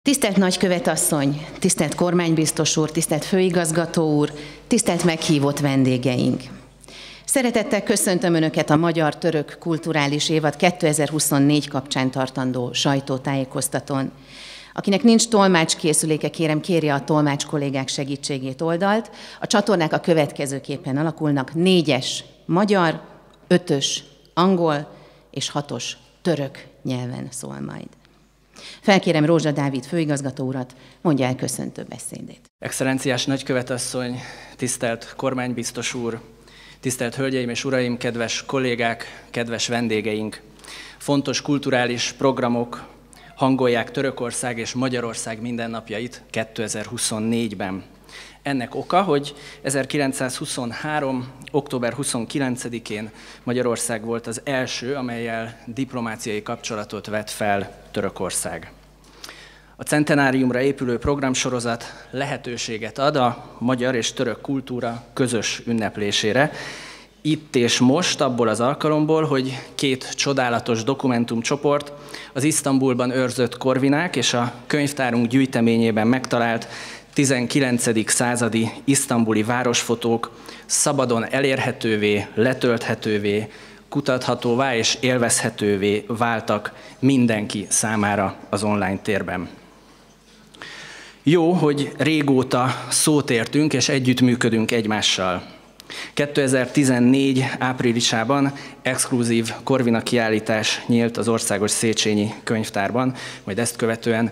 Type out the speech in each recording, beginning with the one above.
Tisztelt nagykövetasszony, tisztelt kormánybiztos úr, tisztelt főigazgató úr, tisztelt meghívott vendégeink! Szeretettel köszöntöm Önöket a Magyar-Török Kulturális Évad 2024 kapcsán tartandó sajtótájékoztatón. Akinek nincs tolmácskészüléke, kérem kérje a tolmács kollégák segítségét oldalt. A csatornák a következőképpen alakulnak: 4-es magyar, 5-ös angol és 6-os török nyelven szól majd. Felkérem Rózsa Dávid főigazgató urat, mondja el köszöntő beszédét. Excellenciás nagykövetasszony, tisztelt kormánybiztos úr, tisztelt hölgyeim és uraim, kedves kollégák, kedves vendégeink! Fontos kulturális programok hangolják Törökország és Magyarország mindennapjait 2024-ben. Ennek oka, hogy 1923. október 29-én Magyarország volt az első, amellyel diplomáciai kapcsolatot vett fel Törökország. A centenáriumra épülő programsorozat lehetőséget ad a magyar és török kultúra közös ünneplésére. Itt és most, abból az alkalomból, hogy két csodálatos dokumentumcsoport, az Isztambulban őrzött korvinák és a könyvtárunk gyűjteményében megtalált 19. századi isztambuli városfotók szabadon elérhetővé, letölthetővé, kutathatóvá és élvezhetővé váltak mindenki számára az online térben. Jó, hogy régóta szót értünk és együttműködünk egymással. 2014. áprilisában exkluzív Korvina kiállítás nyílt az Országos Széchenyi Könyvtárban, majd ezt követően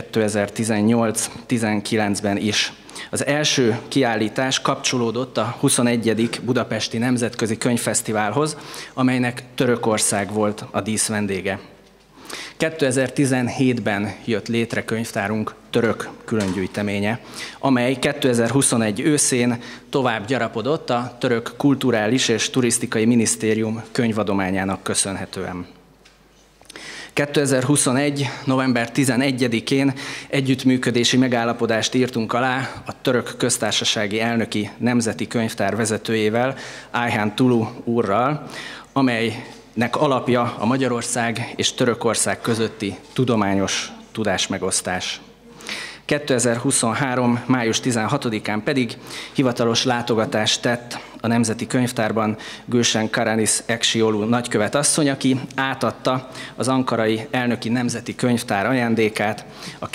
2018-19-ben is. Az első kiállítás kapcsolódott a 21. Budapesti Nemzetközi Könyvfesztiválhoz, amelynek Törökország volt a díszvendége. 2017-ben jött létre könyvtárunk török különgyűjteménye, amely 2021 őszén tovább gyarapodott a Török Kulturális és Turisztikai Minisztérium könyvadományának köszönhetően. 2021. november 11-én együttműködési megállapodást írtunk alá a Török Köztársasági Elnöki Nemzeti Könyvtár vezetőjével, Ayhan Tulu úrral, amelynek alapja a Magyarország és Törökország közötti tudományos tudásmegosztás. 2023. május 16-án pedig hivatalos látogatást tett a Nemzeti Könyvtárban Gülsen Karanis Eksiolu nagykövetasszony, aki átadta az ankarai elnöki nemzeti könyvtár ajándékát, a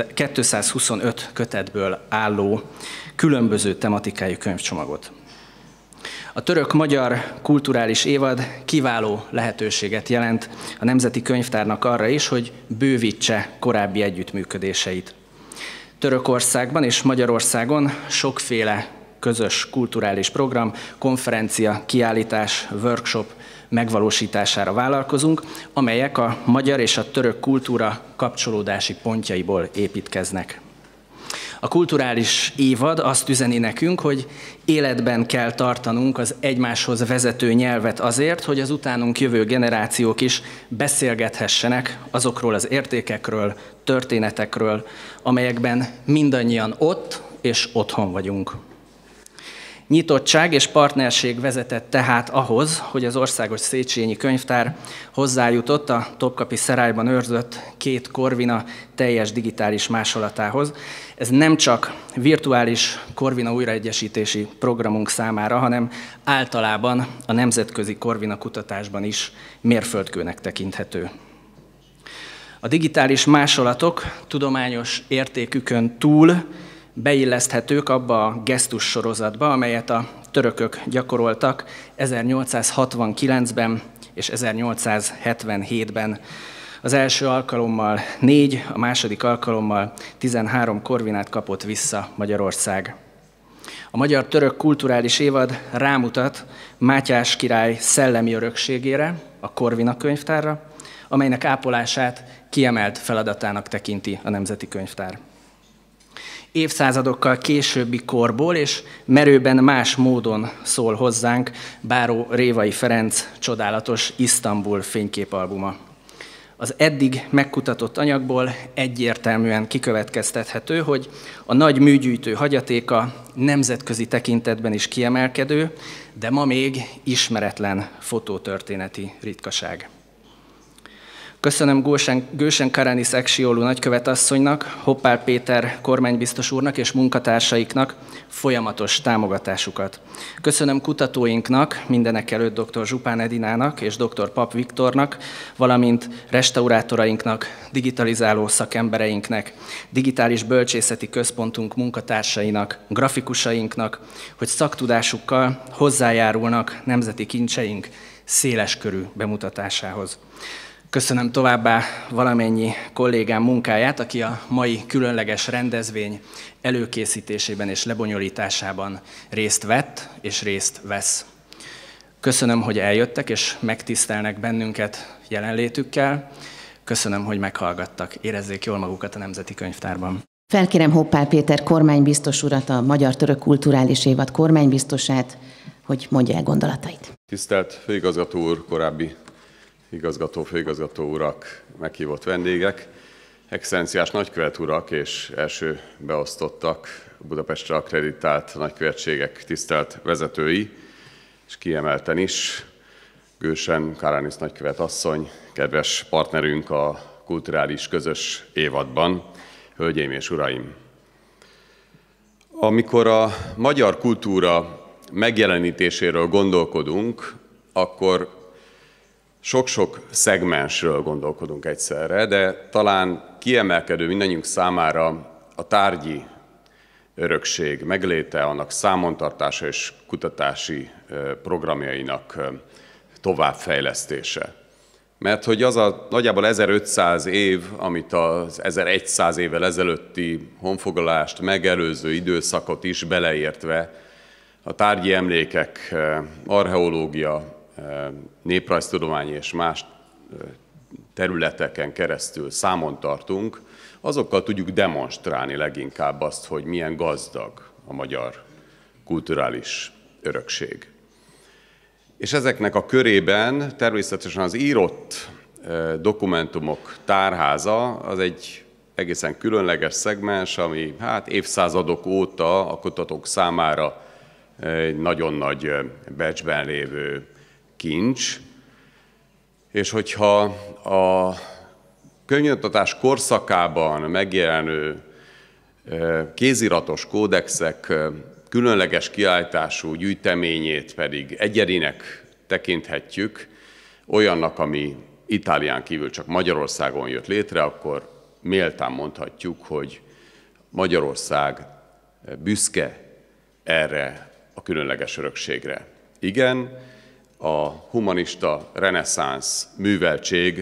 225 kötetből álló különböző tematikájú könyvcsomagot. A török-magyar kulturális évad kiváló lehetőséget jelent a Nemzeti Könyvtárnak arra is, hogy bővítse korábbi együttműködéseit. Törökországban és Magyarországon sokféle közös kulturális program, konferencia, kiállítás, workshop megvalósítására vállalkozunk, amelyek a magyar és a török kultúra kapcsolódási pontjaiból építkeznek. A kulturális évad azt üzeni nekünk, hogy életben kell tartanunk az egymáshoz vezető nyelvet azért, hogy az utánunk jövő generációk is beszélgethessenek azokról az értékekről, történetekről, amelyekben mindannyian ott és otthon vagyunk. Nyitottság és partnerség vezetett tehát ahhoz, hogy az Országos Széchenyi Könyvtár hozzájutott a Topkapi Szerájban őrzött két Korvina teljes digitális másolatához. Ez nem csak virtuális Korvina újraegyesítési programunk számára, hanem általában a nemzetközi Korvina kutatásban is mérföldkőnek tekinthető. A digitális másolatok tudományos értékükön túl beilleszthetők abba a gesztus sorozatba, amelyet a törökök gyakoroltak 1869-ben és 1877-ben. Az első alkalommal 4, a második alkalommal 13 korvinát kapott vissza Magyarország. A magyar-török kulturális évad rámutat Mátyás király szellemi örökségére, a Korvina könyvtárra, amelynek ápolását kiemelt feladatának tekinti a Nemzeti Könyvtár. Évszázadokkal későbbi korból és merőben más módon szól hozzánk Báró Révai Ferenc csodálatos Isztambul fényképalbuma. Az eddig megkutatott anyagból egyértelműen kikövetkeztethető, hogy a nagy műgyűjtő hagyatéka nemzetközi tekintetben is kiemelkedő, de ma még ismeretlen fotótörténeti ritkaság. Köszönöm Gősen Karanis Eksiolu nagykövetasszonynak, Hoppál Péter kormánybiztos úrnak és munkatársaiknak folyamatos támogatásukat. Köszönöm kutatóinknak, mindenekelőtt dr. Zsupán Edinának és dr. Pap Viktornak, valamint restaurátorainknak, digitalizáló szakembereinknek, digitális bölcsészeti központunk munkatársainak, grafikusainknak, hogy szaktudásukkal hozzájárulnak nemzeti kincseink széleskörű bemutatásához. Köszönöm továbbá valamennyi kollégám munkáját, aki a mai különleges rendezvény előkészítésében és lebonyolításában részt vett és részt vesz. Köszönöm, hogy eljöttek és megtisztelnek bennünket jelenlétükkel. Köszönöm, hogy meghallgattak. Érezzék jól magukat a Nemzeti Könyvtárban. Felkérem Hoppál Péter kormánybiztos urat, a Magyar-Török Kulturális Évad kormánybiztosát, hogy mondja el gondolatait. Tisztelt főigazgató úr, korábbi főigazgató urak, meghívott vendégek, excellenciás nagykövet urak és első beosztottak, Budapestre akkreditált nagykövetségek tisztelt vezetői, és kiemelten is Gősen Karanis nagykövet asszony, kedves partnerünk a kulturális közös évadban, hölgyeim és uraim! Amikor a magyar kultúra megjelenítéséről gondolkodunk, akkor sok-sok szegmensről gondolkodunk egyszerre, de talán kiemelkedő mindannyiunk számára a tárgyi örökség megléte, annak számontartása és kutatási programjainak továbbfejlesztése. Mert hogy az a nagyjából 1500 év, amit az 1100 évvel ezelőtti honfoglalást megelőző időszakot is beleértve, a tárgyi emlékek, archeológia, néprajztudomány és más területeken keresztül számon tartunk, azokkal tudjuk demonstrálni leginkább azt, hogy milyen gazdag a magyar kulturális örökség. És ezeknek a körében természetesen az írott dokumentumok tárháza az egy egészen különleges szegmens, ami évszázadok óta a kutatók számára egy nagyon nagy becsben lévő kincs, és hogyha a könyvnyomtatás korszakában megjelenő kéziratos kódexek különleges kiállítású gyűjteményét pedig egyedinek tekinthetjük, olyannak, ami Itálián kívül csak Magyarországon jött létre, akkor méltán mondhatjuk, hogy Magyarország büszke erre a különleges örökségre. Igen, a humanista reneszánsz műveltség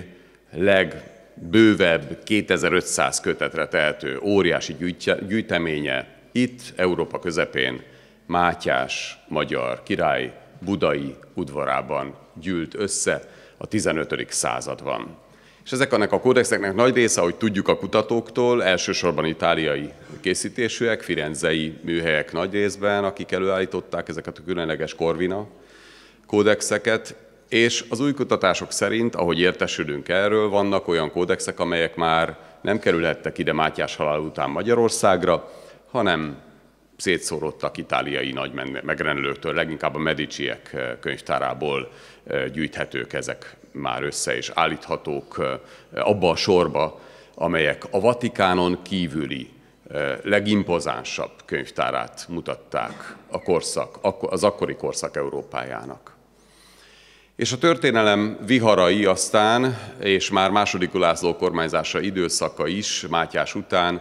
legbővebb 2500 kötetre tehető óriási gyűjteménye itt, Európa közepén, Mátyás magyar király budai udvarában gyűlt össze a 15. században. És ezeknek a kódexeknek nagy része, ahogy tudjuk a kutatóktól, elsősorban itáliai készítésűek, firenzei műhelyek nagy részben, akik előállították ezeket a különleges Corvina kódexeket, és az új kutatások szerint, ahogy értesülünk erről, vannak olyan kódexek, amelyek már nem kerülhettek ide Mátyás halál után Magyarországra, hanem szétszórodtak itáliai nagy megrendelőktől, leginkább a Mediciek könyvtárából gyűjthetők ezek már össze, és állíthatók abba a sorba, amelyek a Vatikánon kívüli legimpozánsabb könyvtárát mutatták az akkori korszak Európájának. És a történelem viharai aztán, és már II. Ulászló kormányzása időszaka is, Mátyás után,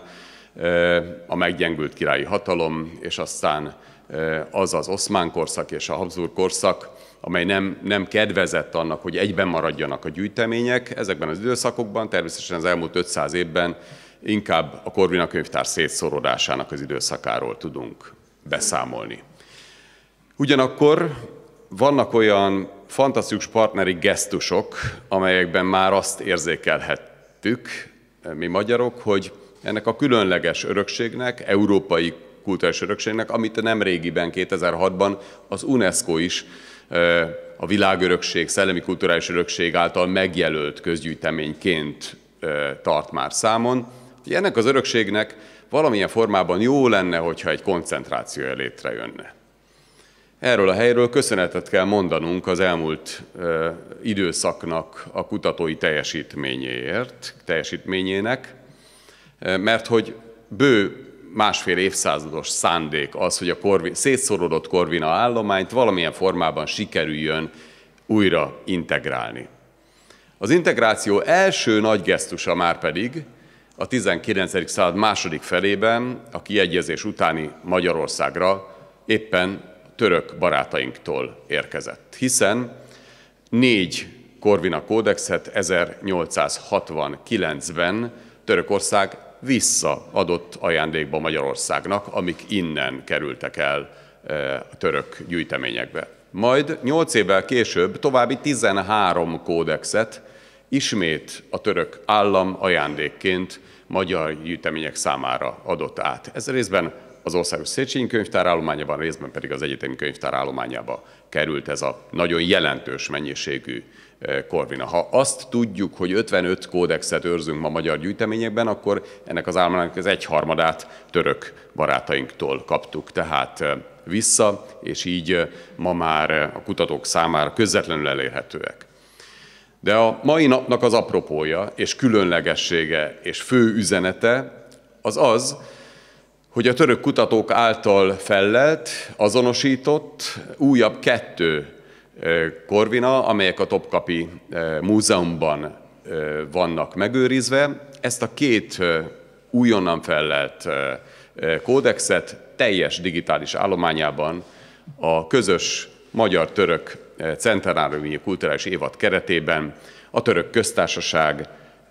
a meggyengült királyi hatalom, és aztán az az oszmán korszak és a Habsburg korszak, amely nem kedvezett annak, hogy egyben maradjanak a gyűjtemények. Ezekben az időszakokban, természetesen az elmúlt 500 évben inkább a Corvina könyvtár szétszórodásának az időszakáról tudunk beszámolni. Ugyanakkor vannak olyan fantasztikus partneri gesztusok, amelyekben már azt érzékelhettük mi magyarok, hogy ennek a különleges örökségnek, európai kulturális örökségnek, amit nemrégiben, 2006-ban az UNESCO is a világörökség, szellemi kulturális örökség által megjelölt közgyűjteményként tart már számon. Ennek az örökségnek valamilyen formában jó lenne, hogyha egy koncentrációja létrejönne. Erről a helyről köszönetet kell mondanunk az elmúlt időszaknak a kutatói teljesítményének, mert hogy bő másfél évszázados szándék az, hogy a szétszorodott Corvina állományt valamilyen formában sikerüljön újra integrálni. Az integráció első nagy gesztusa márpedig a 19. század második felében a kiegyezés utáni Magyarországra éppen török barátainktól érkezett, hiszen 4 Corvina kódexet 1869-ben Törökország visszaadott ajándékba Magyarországnak, amik innen kerültek el a török gyűjteményekbe. Majd 8 évvel később további 13 kódexet ismét a török állam ajándékként magyar gyűjtemények számára adott át. Ez részben az Országos Széchenyi Könyvtár állományában, részben pedig az Egyetemi Könyvtár állományába került ez a nagyon jelentős mennyiségű Corvina. Ha azt tudjuk, hogy 55 kódexet őrzünk ma magyar gyűjteményekben, akkor ennek az állománynak az 1/3 török barátainktól kaptuk tehát vissza, és így ma már a kutatók számára közvetlenül elérhetőek. De a mai napnak az apropója és különlegessége és fő üzenete az az, hogy a török kutatók által fellelt, azonosított újabb 2 Corvina, amelyek a Topkapi Múzeumban vannak megőrizve. Ezt a 2 újonnan fellelt kódexet teljes digitális állományában a közös magyar-török centenáriumi kulturális évad keretében a Török Köztársaság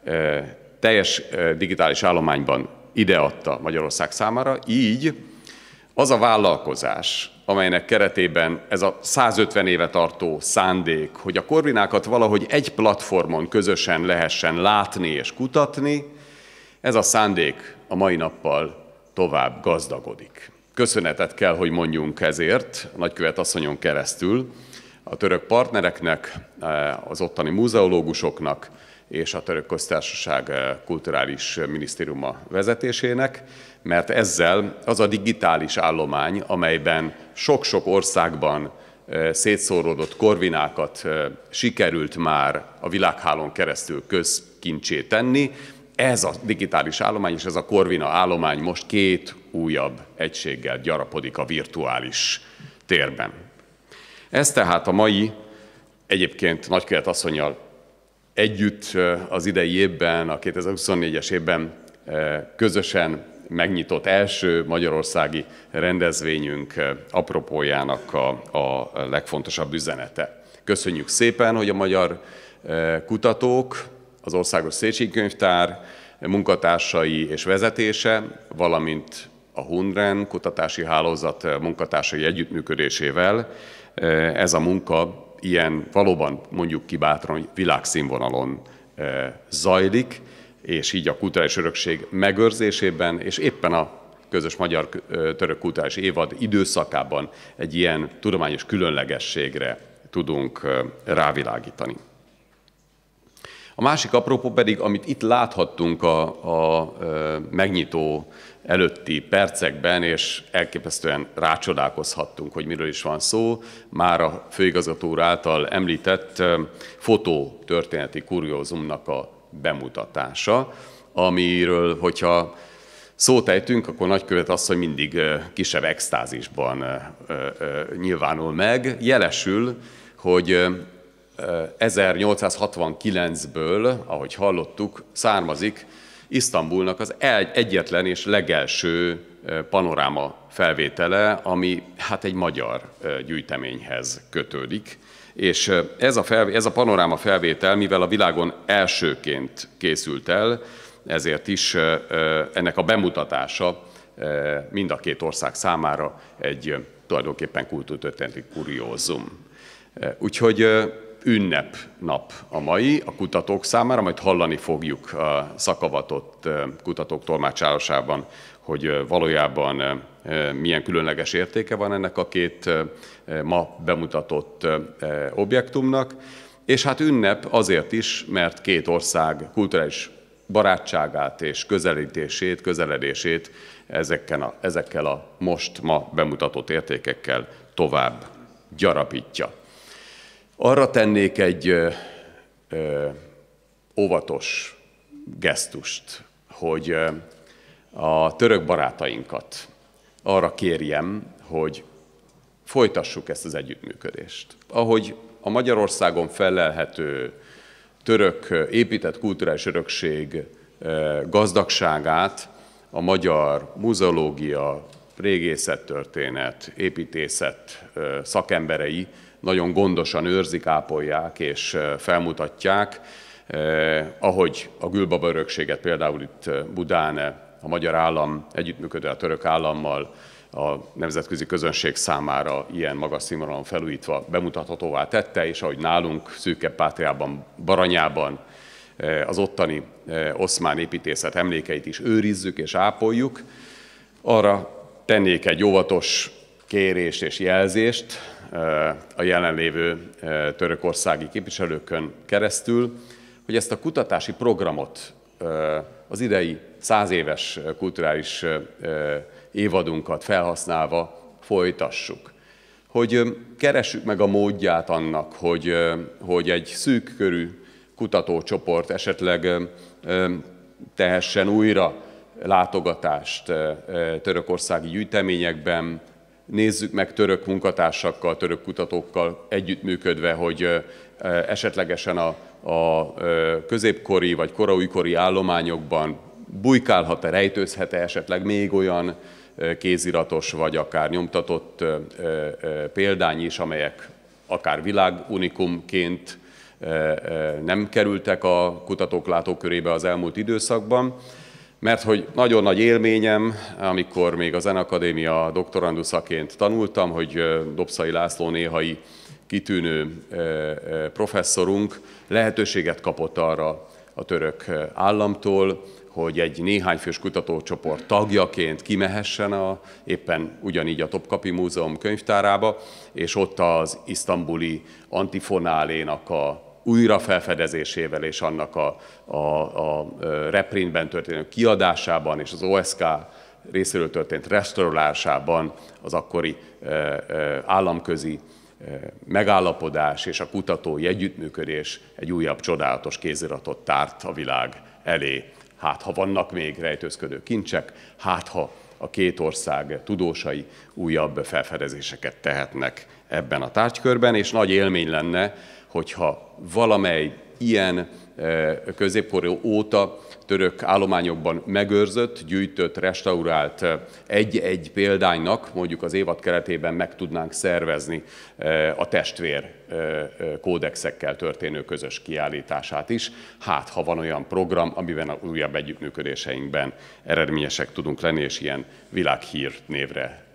teljes digitális állományban ideadta Magyarország számára, így az a vállalkozás, amelynek keretében ez a 150 éve tartó szándék, hogy a Corvinákat valahogy egy platformon közösen lehessen látni és kutatni, ez a szándék a mai nappal tovább gazdagodik. Köszönetet kell, hogy mondjunk ezért a nagykövet asszonyon keresztül a török partnereknek, az ottani múzeológusoknak és a Török Köztársaság Kulturális Minisztériuma vezetésének, mert ezzel az a digitális állomány, amelyben sok-sok országban szétszóródott Corvinákat sikerült már a világhálón keresztül közkincsé tenni, ez a digitális állomány és ez a Corvina állomány most 2 újabb egységgel gyarapodik a virtuális térben. Ez tehát a mai, egyébként nagykövet asszonnyal együtt az idei évben, a 2024-es évben közösen megnyitott első magyarországi rendezvényünk apropójának a legfontosabb üzenete. Köszönjük szépen, hogy a magyar kutatók, az Országos Széchenyi Könyvtár munkatársai és vezetése, valamint a HUNREN kutatási hálózat munkatársai együttműködésével ez a munka ilyen valóban mondjuk ki bátran, hogy világszínvonalon zajlik, és így a kulturális örökség megőrzésében, és éppen a közös magyar-török kulturális évad időszakában egy ilyen tudományos különlegességre tudunk rávilágítani. A másik apropó pedig, amit itt láthattunk a megnyitó előtti percekben, és elképesztően rácsodálkozhattunk, hogy miről is van szó, már a főigazgató úr által említett fotótörténeti kuriózumnak a bemutatása, amiről, hogyha szót ejtünk, akkor nagykövet asszony mindig kisebb extázisban nyilvánul meg. Jelesül, hogy 1869-ből, ahogy hallottuk, származik Isztambulnak az egyetlen és legelső panoráma felvétele, ami hát egy magyar gyűjteményhez kötődik. És ez a panoráma felvétel, mivel a világon elsőként készült el, ezért is ennek a bemutatása mind a 2 ország számára egy tulajdonképpen kultúrtörténeti kuriózum. Úgyhogy ünnepnap a mai a kutatók számára, majd hallani fogjuk a szakavatott kutatók tolmácsálásában, hogy valójában milyen különleges értéke van ennek a 2 ma bemutatott objektumnak. És hát ünnep azért is, mert 2 ország kulturális barátságát és közeledését ezekkel a ma bemutatott értékekkel tovább gyarapítja. Arra tennék egy óvatos gesztust, hogy a török barátainkat arra kérjem, hogy folytassuk ezt az együttműködést. Ahogy a Magyarországon fellelhető török épített kulturális örökség gazdagságát a magyar muzeológia, régészettörténet, építészet szakemberei nagyon gondosan őrzik, ápolják és felmutatják, ahogy a Gülbaba örökséget például itt Budán a magyar állam együttműködő a török állammal a nemzetközi közönség számára ilyen magas színvonalon felújítva bemutathatóvá tette, és ahogy nálunk Szűkebb-Pátriában, Baranyában az ottani oszmán építészet emlékeit is őrizzük és ápoljuk, arra tennék egy óvatos kérést és jelzést a jelenlévő törökországi képviselőkön keresztül, hogy ezt a kutatási programot, az idei 100 éves kulturális évadunkat felhasználva folytassuk. Hogy keressük meg a módját annak, hogy egy szűk körű kutatócsoport esetleg tehessen újra látogatást törökországi gyűjteményekben, nézzük meg török munkatársakkal, török kutatókkal együttműködve, hogy esetlegesen a középkori vagy koraújkori állományokban bujkálhat-e, rejtőzhet-e esetleg még olyan kéziratos vagy akár nyomtatott példány is, amelyek akár világunikumként nem kerültek a kutatók látókörébe az elmúlt időszakban, mert hogy nagyon nagy élményem, amikor még a Zenakadémia doktoranduszaként tanultam, hogy Dobszai László néhai kitűnő professzorunk lehetőséget kapott arra a török államtól, hogy egy néhány fős kutatócsoport tagjaként kimehessen éppen ugyanígy a Topkapi Múzeum könyvtárába, és ott az isztambuli antifonálénak a újrafelfedezésével és annak a reprintben történő kiadásában és az OSK részéről történt restaurálásában az akkori államközi megállapodás és a kutatói együttműködés egy újabb csodálatos kéziratot tárt a világ elé. Hát, ha vannak még rejtőzködő kincsek, hát, ha a két ország tudósai újabb felfedezéseket tehetnek ebben a tárgykörben, és nagy élmény lenne, hogyha valamely ilyen középkor óta török állományokban megőrzött, gyűjtött, restaurált egy-egy példánynak mondjuk az évad keretében meg tudnánk szervezni a testvér kódexekkel történő közös kiállítását is. Hát, ha van olyan program, amiben a újabb együttműködéseinkben eredményesek tudunk lenni, és ilyen világhír névre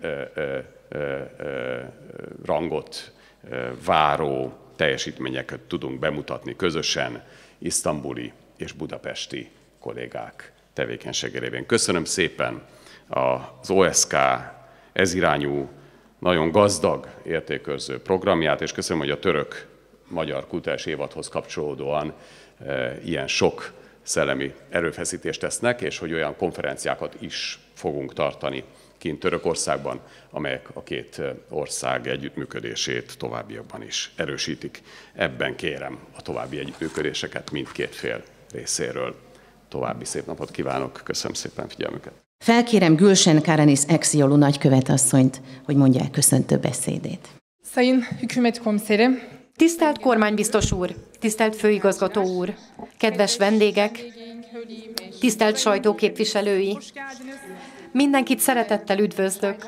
rangot váró teljesítményeket tudunk bemutatni közösen isztambuli és budapesti kollégák tevékenysége révén. Köszönöm szépen az OSK ezirányú, nagyon gazdag értékőrző programját, és köszönöm, hogy a török-magyar kulturális évadhoz kapcsolódóan ilyen sok szellemi erőfeszítést tesznek, és hogy olyan konferenciákat is fogunk tartani kint Törökországban, amelyek a két ország együttműködését továbbiakban is erősítik. Ebben kérem a további együttműködéseket mindkét fél részéről. További szép napot kívánok, köszönöm szépen figyelmüket. Felkérem Gülsen Karanis Eksiolu nagykövetasszonyt, hogy mondja el köszöntő beszédét. Sayın Hükümet Komiseri, tisztelt kormánybiztos úr, tisztelt főigazgató úr, kedves vendégek, tisztelt sajtóképviselői, mindenkit szeretettel üdvözlök.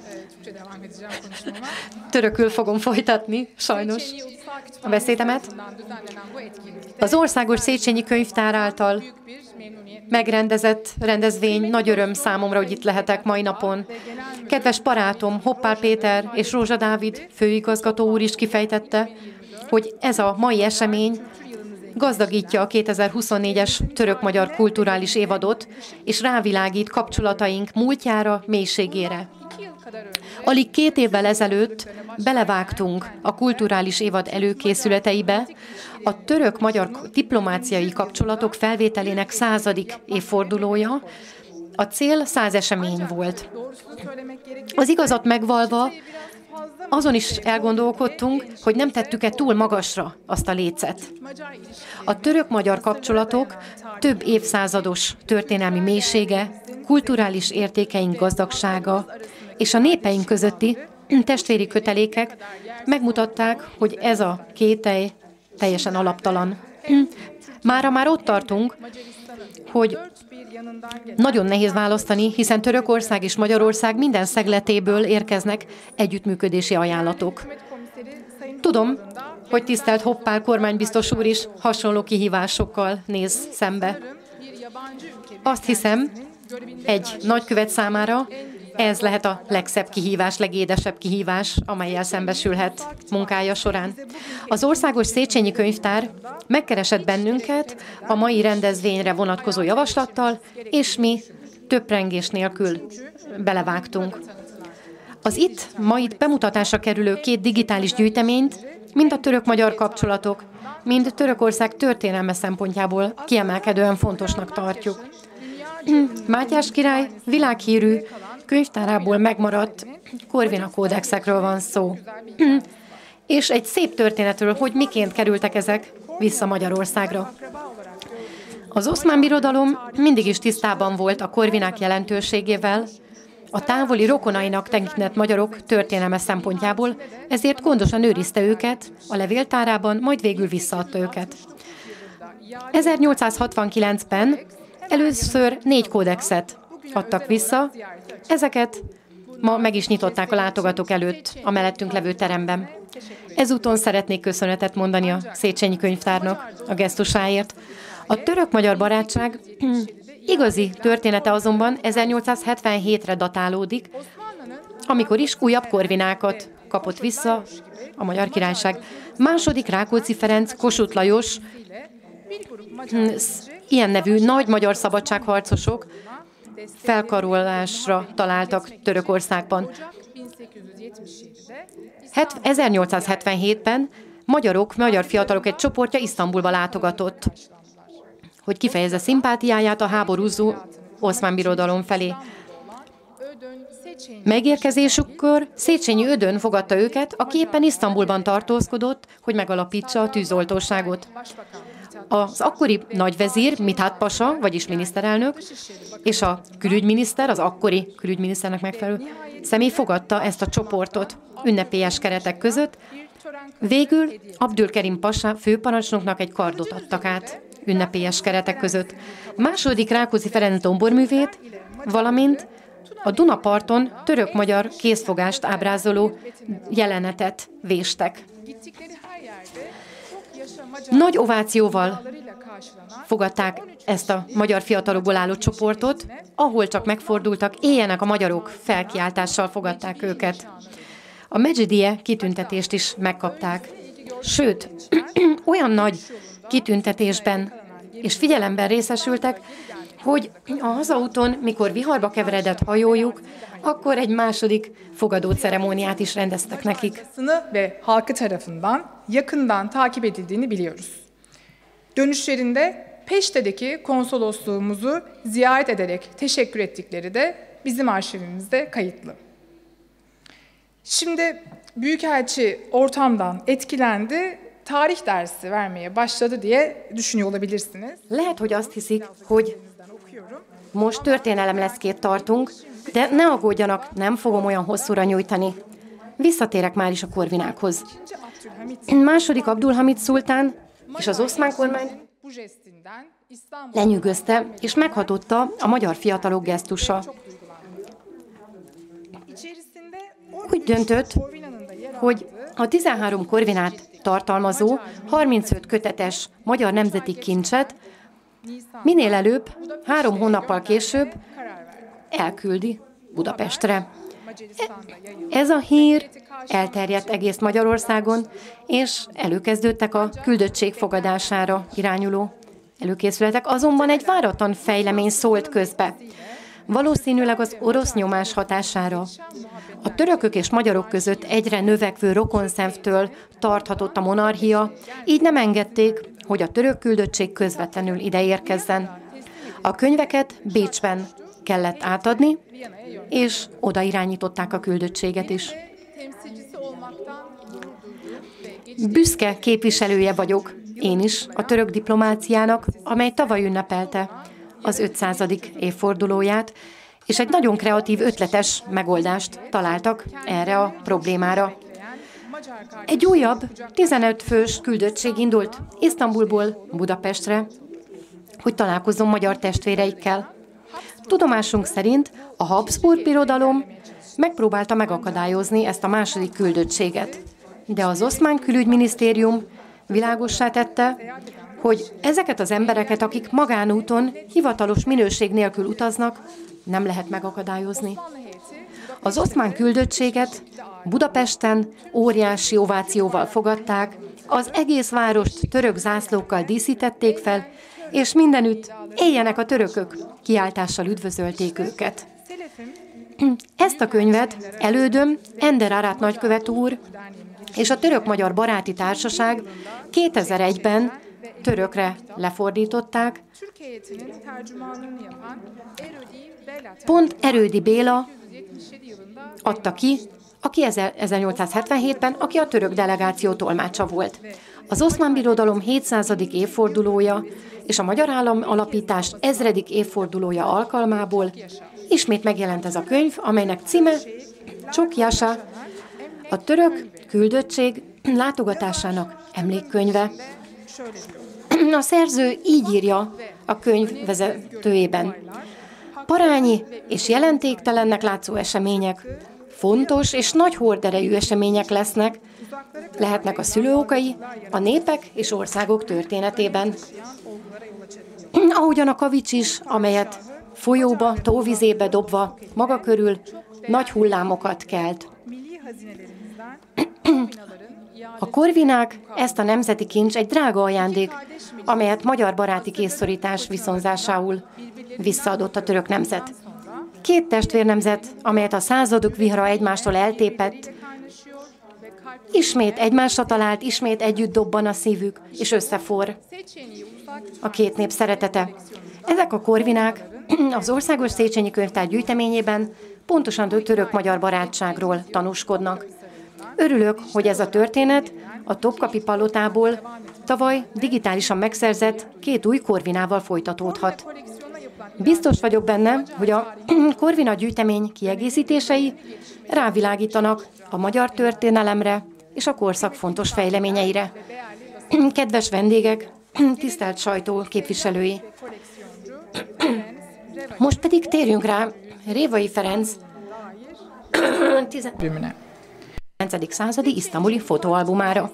Törökül fogom folytatni, sajnos, a beszédemet. Az Országos Széchenyi Könyvtár által megrendezett rendezvény nagy öröm számomra, hogy itt lehetek mai napon. Kedves barátom, Hoppál Péter és Rózsa Dávid főigazgató úr is kifejtette, hogy ez a mai esemény gazdagítja a 2024-es török-magyar kulturális évadot, és rávilágít kapcsolataink múltjára, mélységére. Alig 2 évvel ezelőtt belevágtunk a kulturális évad előkészületeibe, a török-magyar diplomáciai kapcsolatok felvételének 100. évfordulója. A cél 100 esemény volt. Az igazat megvalva, azon is elgondolkodtunk, hogy nem tettük-e túl magasra azt a lécet. A török-magyar kapcsolatok több évszázados történelmi mélysége, kulturális értékeink gazdagsága és a népeink közötti testvéri kötelékek megmutatták, hogy ez a kételj teljesen alaptalan. Mára már ott tartunk, hogy nagyon nehéz választani, hiszen Törökország és Magyarország minden szegletéből érkeznek együttműködési ajánlatok. Tudom, hogy tisztelt Hoppál kormánybiztos úr is hasonló kihívásokkal néz szembe. Azt hiszem, egy nagykövet számára ez lehet a legszebb kihívás, legédesebb kihívás, amellyel szembesülhet munkája során. Az Országos Széchenyi Könyvtár megkeresett bennünket a mai rendezvényre vonatkozó javaslattal, és mi töprengés nélkül belevágtunk. Az ma itt bemutatásra kerülő 2 digitális gyűjteményt mind a török-magyar kapcsolatok, mind Törökország történelme szempontjából kiemelkedően fontosnak tartjuk. Mátyás király világhírű könyvtárából megmaradt Corvina kódexekről van szó. És egy szép történetről, hogy miként kerültek ezek vissza Magyarországra. Az Oszmán Birodalom mindig is tisztában volt a Corvinák jelentőségével, a távoli rokonainak tekintett magyarok történelme szempontjából, ezért gondosan őrizte őket a levéltárában, majd végül visszaadta őket. 1869-ben először 4 kódexet adtak vissza, ezeket ma meg is nyitották a látogatók előtt a mellettünk levő teremben. Ezúton szeretnék köszönetet mondani a Széchenyi Könyvtárnak a gesztusáért. A török-magyar barátság igazi története azonban 1877-re datálódik, amikor is újabb korvinákat kapott vissza a Magyar Királyság. Második Rákóczi Ferenc, Kossuth Lajos, ilyen nevű nagy magyar szabadságharcosok felkarolásra találtak Törökországban. 1877-ben magyar fiatalok egy csoportja Isztambulba látogatott, hogy kifejezze szimpátiáját a háborúzó Oszmán Birodalom felé. Megérkezésükkor Széchenyi Ödön fogadta őket, aki éppen Isztambulban tartózkodott, hogy megalapítsa a tűzoltóságot. Az akkori nagyvezír, Mithat Pasa, vagyis miniszterelnök, és a külügyminiszter, az akkori külügyminiszternek megfelelő személy fogadta ezt a csoportot ünnepélyes keretek között. Végül Abdülkerim Pasa főparancsnoknak egy kardot adtak át ünnepélyes keretek között. Második Rákóczi Ferenc domborművét, valamint a Dunaparton török-magyar készfogást ábrázoló jelenetet véstek. Nagy ovációval fogadták ezt a magyar fiatalokból álló csoportot, ahol csak megfordultak, éljenek a magyarok, felkiáltással fogadták őket. A Medzsidije kitüntetést is megkapták. Sőt, olyan nagy kitüntetésben és figyelemben részesültek, hogy a hazaúton, mikor viharba keveredett hajójuk, akkor egy második fogadó ceremóniát is rendeztek nekik. Ve halkı tarafından yakından takip edildiğini biliyoruz. Dönüşlerinde Peşte'deki konsolosluğumuzu ziyaret ederek teşekkür ettikleri de bizim arşivimizde kayıtlı. Şimdi Büyükelçi ortamdan etkilendi, tarih dersi vermeye başladı diye düşünüyor olabilirsiniz. Lehet, hogy azt hiszik, hogy most történelemleckét tartunk, de ne aggódjanak, nem fogom olyan hosszúra nyújtani. Visszatérek már is a korvinákhoz. Második Abdulhamid szultán és az oszmán kormány lenyűgözte és meghatotta a magyar fiatalok gesztusa. Úgy döntött, hogy a 13 korvinát tartalmazó 35 kötetes magyar nemzeti kincset minél előbb, 3 hónappal később elküldi Budapestre. Ez a hír elterjedt egész Magyarországon, és előkezdődtek a küldöttség fogadására irányuló előkészületek, azonban egy váratlan fejlemény szólt közbe. Valószínűleg az orosz nyomás hatására a törökök és magyarok között egyre növekvő rokonszenvtől tarthatott a monarchia, így nem engedték, hogy a török küldöttség közvetlenül ide érkezzen. A könyveket Bécsben kellett átadni, és oda irányították a küldöttséget is. Büszke képviselője vagyok, én is, a török diplomáciának, amely tavaly ünnepelte az 500. évfordulóját, és egy nagyon kreatív, ötletes megoldást találtak erre a problémára. Egy újabb, 15 fős küldöttség indult Isztambulból Budapestre, hogy találkozzon magyar testvéreikkel. Tudomásunk szerint a Habsburg Birodalom megpróbálta megakadályozni ezt a második küldöttséget, de az oszmán külügyminisztérium világossá tette, hogy ezeket az embereket, akik magánúton, hivatalos minőség nélkül utaznak, nem lehet megakadályozni. Az oszmán küldöttséget Budapesten óriási ovációval fogadták, az egész várost török zászlókkal díszítették fel, és mindenütt éljenek a törökök, kiáltással üdvözölték őket. Ezt a könyvet elődöm, Ender Arat nagykövet úr és a Török-Magyar Baráti Társaság 2001-ben törökre lefordították. Pont Erődi Béla adta ki, aki 1877-ben, aki a török delegáció tolmácsa volt. Az Oszmán Birodalom 700. évfordulója és a magyar állam alapítás 1000. évfordulója alkalmából ismét megjelent ez a könyv, amelynek címe Çok Yaşa, a török küldöttség látogatásának emlékkönyve. A szerző így írja a könyv vezetőjében. Parányi és jelentéktelennek látszó események, fontos és nagy horderejű események lehetnek a szülőokai a népek és országok történetében. Ahogyan a kavics is, amelyet folyóba, tóvizébe dobva maga körül nagy hullámokat kelt. A korvinák, ezt a nemzeti kincs egy drága ajándék, amelyet magyar baráti készszorítás viszonzásául visszaadott a török nemzet. Két testvérnemzet, amelyet a századok vihara egymástól eltépett, ismét egymásra talált, ismét együtt dobban a szívük, és összeforr a két nép szeretete. Ezek a korvinák az Országos Széchenyi Könyvtár gyűjteményében pontosan a török-magyar barátságról tanúskodnak. Örülök, hogy ez a történet a Topkapi palotából tavaly digitálisan megszerzett 2 új korvinával folytatódhat. Biztos vagyok benne, hogy a Korvina gyűjtemény kiegészítései rávilágítanak a magyar történelemre és a korszak fontos fejleményeire. Kedves vendégek, tisztelt sajtó képviselői! Most pedig térjünk rá Révai Ferenc 19. századi isztambuli fotóalbumára.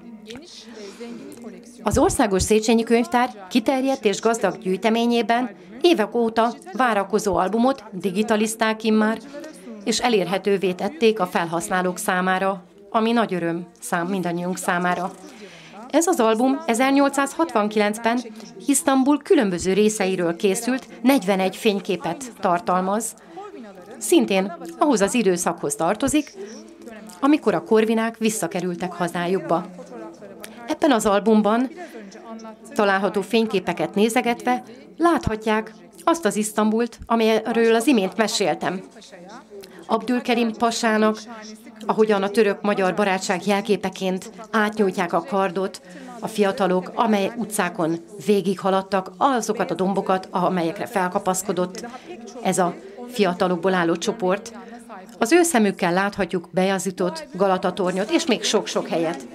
Az Országos Széchenyi Könyvtár kiterjedt és gazdag gyűjteményében évek óta várakozó albumot digitalizták immár, és elérhetővé tették a felhasználók számára, ami nagy öröm mindannyiunk számára. Ez az album 1869-ben Isztambul különböző részeiről készült 41 fényképet tartalmaz. Szintén ahhoz az időszakhoz tartozik, amikor a korvinák visszakerültek hazájukba. Ebben az albumban található fényképeket nézegetve láthatják azt az Isztambult, amelyről az imént meséltem. Abdülkerim pasának, ahogyan a török-magyar barátság jelképeként átnyújtják a kardot a fiatalok, amely utcákon végighaladtak azokat a dombokat, amelyekre felkapaszkodott ez a fiatalokból álló csoport. Az ő szemükkel láthatjuk Bejazidot, Galata-tornyot és még sok-sok helyet.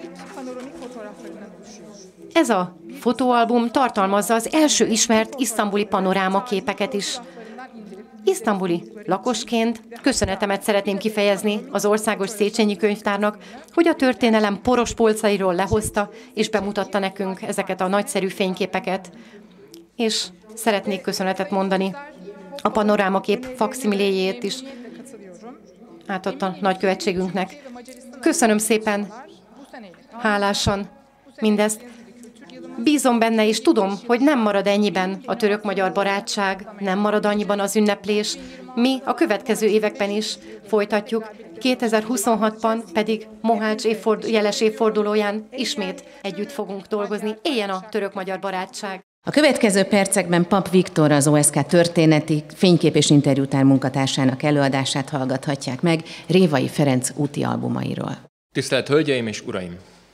Ez a fotóalbum tartalmazza az első ismert isztambuli panorámaképeket is. Isztambuli lakosként köszönetemet szeretném kifejezni az Országos Széchenyi Könyvtárnak, hogy a történelem poros polcairól lehozta és bemutatta nekünk ezeket a nagyszerű fényképeket. És szeretnék köszönetet mondani a panorámakép fakszimiléjét is átadta nagykövetségünknek. Köszönöm szépen, hálásan mindezt. Bízom benne, és tudom, hogy nem marad ennyiben a török-magyar barátság, nem marad annyiban az ünneplés. Mi a következő években is folytatjuk, 2026-ban pedig Mohács jeles évfordulóján ismét együtt fogunk dolgozni. Éljen a török-magyar barátság! A következő percekben Pap Viktor, az OSK történeti fénykép- és interjútár munkatársának előadását hallgathatják meg Révai Ferenc úti albumairól. Tisztelt Hölgyeim és Uraim!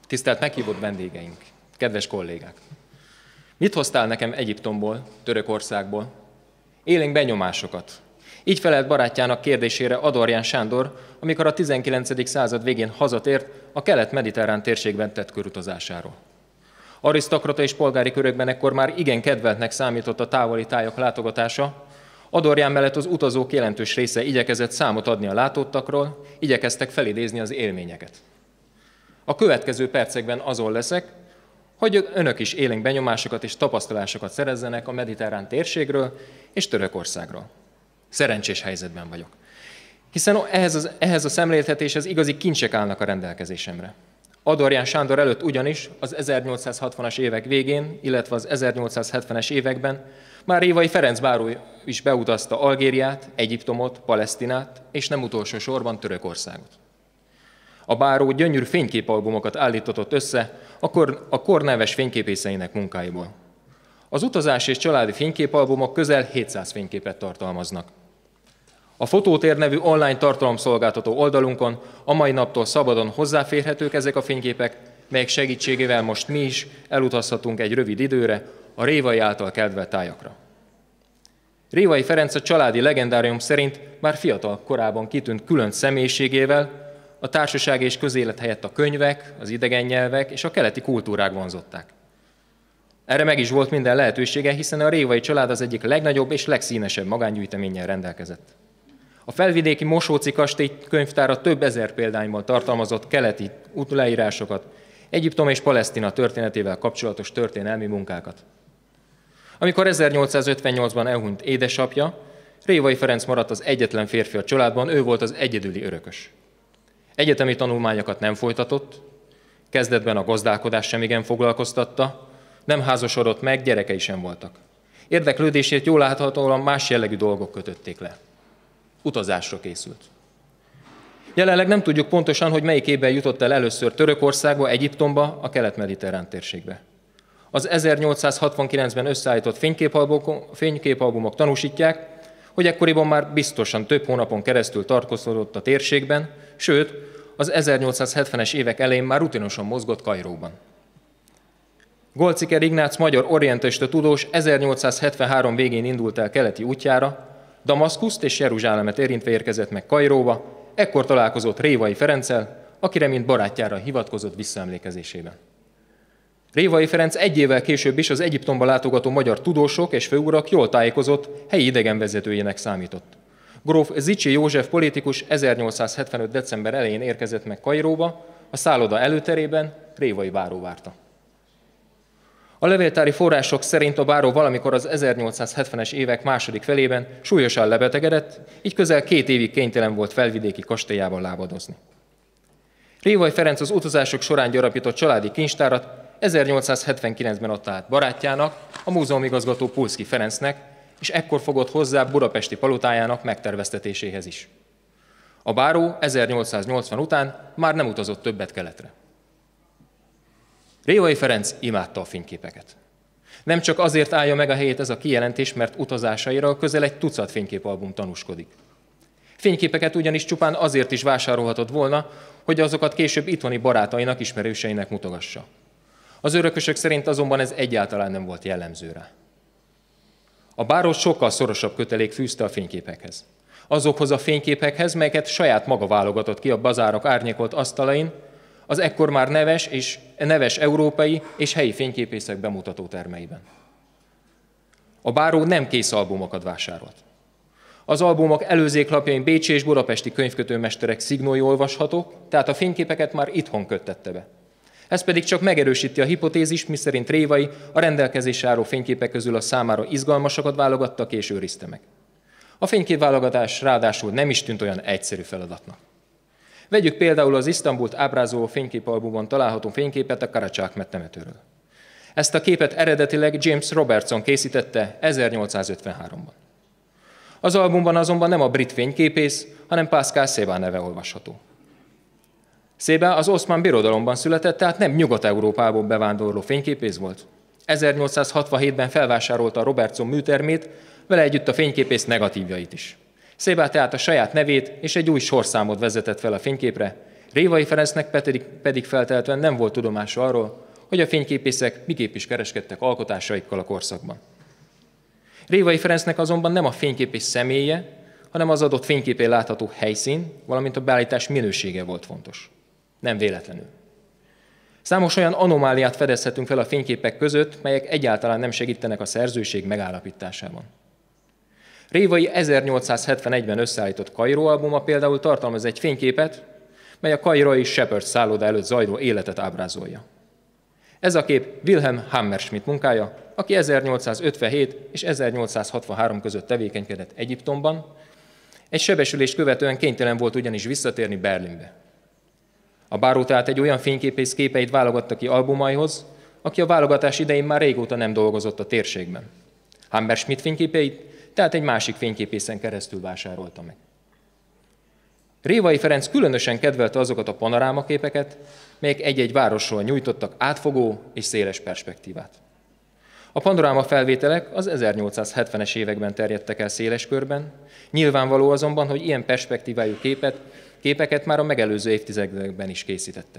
Tisztelt meghívott vendégeink, kedves kollégák! Mit hoztál nekem Egyiptomból, Törökországból? Élénk benyomásokat. Így felelt barátjának kérdésére Adorján Sándor, amikor a 19. század végén hazatért a kelet-mediterrán térségben tett körutazásáról. Arisztokrata és polgári körökben ekkor már igen kedveltnek számított a távoli tájak látogatása. Adorján mellett az utazók jelentős része igyekezett számot adni a látottakról, igyekeztek felidézni az élményeket. A következő percekben azon leszek, hogy önök is élénk benyomásokat és tapasztalásokat szerezzenek a mediterrán térségről és Törökországról. Szerencsés helyzetben vagyok, hiszen ehhez a szemléltetéshez igazi kincsek állnak a rendelkezésemre. Adorján Sándor előtt ugyanis az 1860-as évek végén, illetve az 1870-es években már Révai Ferenc báró is beutazta Algériát, Egyiptomot, Palesztinát, és nem utolsó sorban Törökországot. A báró gyönyörű fényképalbumokat állított össze a kor neves fényképészeinek munkáiból. Az utazás és családi fényképalbumok közel 700 fényképet tartalmaznak. A Fotótér nevű online tartalomszolgáltató oldalunkon a mai naptól szabadon hozzáférhetők ezek a fényképek, melyek segítségével most mi is elutazhatunk egy rövid időre a Révai által kedvelt tájakra. Révai Ferenc a családi legendárium szerint már fiatal korában kitűnt különc személyiségével, a társaság és közélet helyett a könyvek, az idegen nyelvek és a keleti kultúrák vonzották. Erre meg is volt minden lehetősége, hiszen a révai család az egyik legnagyobb és legszínesebb magángyűjteménnyel rendelkezett. A felvidéki Mosóci kastély könyvtára több ezer példányból tartalmazott keleti leírásokat, Egyiptom és Palesztina történetével kapcsolatos történelmi munkákat. Amikor 1858-ban elhunyt édesapja, Révai Ferenc maradt az egyetlen férfi a családban, ő volt az egyedüli örökös. Egyetemi tanulmányokat nem folytatott, kezdetben a gazdálkodás sem igen foglalkoztatta, nem házasodott meg, gyerekei sem voltak. Érdeklődését jól láthatóan más jellegű dolgok kötötték le. Utazásra készült. Jelenleg nem tudjuk pontosan, hogy melyik évben jutott el először Törökországba, Egyiptomba, a kelet-mediterrán térségbe. Az 1869-ben összeállított fényképalbumok tanúsítják, hogy ekkoriban már biztosan több hónapon keresztül tartózkodott a térségben, sőt, az 1870-es évek elején már rutinosan mozgott Kairóban. Golciker Ignác magyar orientalista tudós 1873 végén indult el keleti útjára, Damaszkuszt és Jeruzsálemet érintve érkezett meg Kairóba, ekkor találkozott Révai Ferenccel, akire mint barátjára hivatkozott visszaemlékezésében. Révai Ferenc egy évvel később is az Egyiptomba látogató magyar tudósok és főurak jól tájékozott helyi idegenvezetőjének számított. Gróf Zichy József politikus 1875. december elején érkezett meg Kairóba, a szálloda előterében Révai báró várta. A levéltári források szerint a báró valamikor az 1870-es évek második felében súlyosan lebetegedett, így közel 2 évig kénytelen volt felvidéki kastélyában lábadozni. Révai Ferenc az utazások során gyarapított családi kincstárat 1879-ben adta át barátjának, a múzeumigazgató Pulszky Ferencnek, és ekkor fogott hozzá budapesti palotájának megterveztetéséhez is. A báró 1880 után már nem utazott többet keletre. Révai Ferenc imádta a fényképeket. Nem csak azért állja meg a helyét ez a kijelentés, mert utazásaira közel egy tucat fényképalbum tanúskodik. Fényképeket ugyanis csupán azért is vásárolhatott volna, hogy azokat később itthoni barátainak, ismerőseinek mutogassa. Az örökösök szerint azonban ez egyáltalán nem volt jellemző rá. A bárót sokkal szorosabb kötelék fűzte a fényképekhez. Azokhoz a fényképekhez, melyeket saját maga válogatott ki a bazárok árnyékolt asztalain, az ekkor már neves európai és helyi fényképészek bemutató termeiben. A báró nem kész albumokat vásárolt. Az albumok előzéklapjain bécsi és budapesti könyvkötőmesterek szignói olvashatók, tehát a fényképeket már itthon köttette be. Ez pedig csak megerősíti a hipotézist, miszerint Révai a rendelkezésre álló fényképek közül a számára izgalmasakat válogatta és őrizte meg. A fényképválogatás ráadásul nem is tűnt olyan egyszerű feladatnak. Vegyük például az Isztambult ábrázoló fényképalbumon található fényképet a Karacsakmet temetőről. Ezt a képet eredetileg James Robertson készítette 1853-ban. Az albumban azonban nem a brit fényképész, hanem Pascal Sebá neve olvasható. Sebá az Oszmán Birodalomban született, tehát nem Nyugat-Európából bevándorló fényképész volt. 1867-ben felvásárolta a Robertson műtermét, vele együtt a fényképész negatívjait is. Sebá tehát a saját nevét és egy új sorszámot vezetett fel a fényképre, Révai Ferencnek pedig feltehetően nem volt tudomása arról, hogy a fényképészek miképp is kereskedtek alkotásaikkal a korszakban. Révai Ferencnek azonban nem a fényképész személye, hanem az adott fényképén látható helyszín, valamint a beállítás minősége volt fontos. Nem véletlenül. Számos olyan anomáliát fedezhetünk fel a fényképek között, melyek egyáltalán nem segítenek a szerzőség megállapításában. Révai 1871-ben összeállított Kairó albuma például tartalmaz egy fényképet, mely a kairói Shepherd szálloda előtt zajló életet ábrázolja. Ez a kép Wilhelm Hammerschmidt munkája, aki 1857 és 1863 között tevékenykedett Egyiptomban, egy sebesülést követően kénytelen volt ugyanis visszatérni Berlinbe. A báró tehát egy olyan fényképész képeit válogatta ki albumaihoz, aki a válogatás idején már régóta nem dolgozott a térségben. Hammerschmidt fényképeit tehát egy másik fényképészen keresztül vásárolta meg. Révai Ferenc különösen kedvelte azokat a panorámaképeket, melyek egy-egy városról nyújtottak átfogó és széles perspektívát. A panoráma felvételek az 1870-es években terjedtek el széles körben, nyilvánvaló azonban, hogy ilyen perspektívájú képeket már a megelőző évtizedekben is készítettek.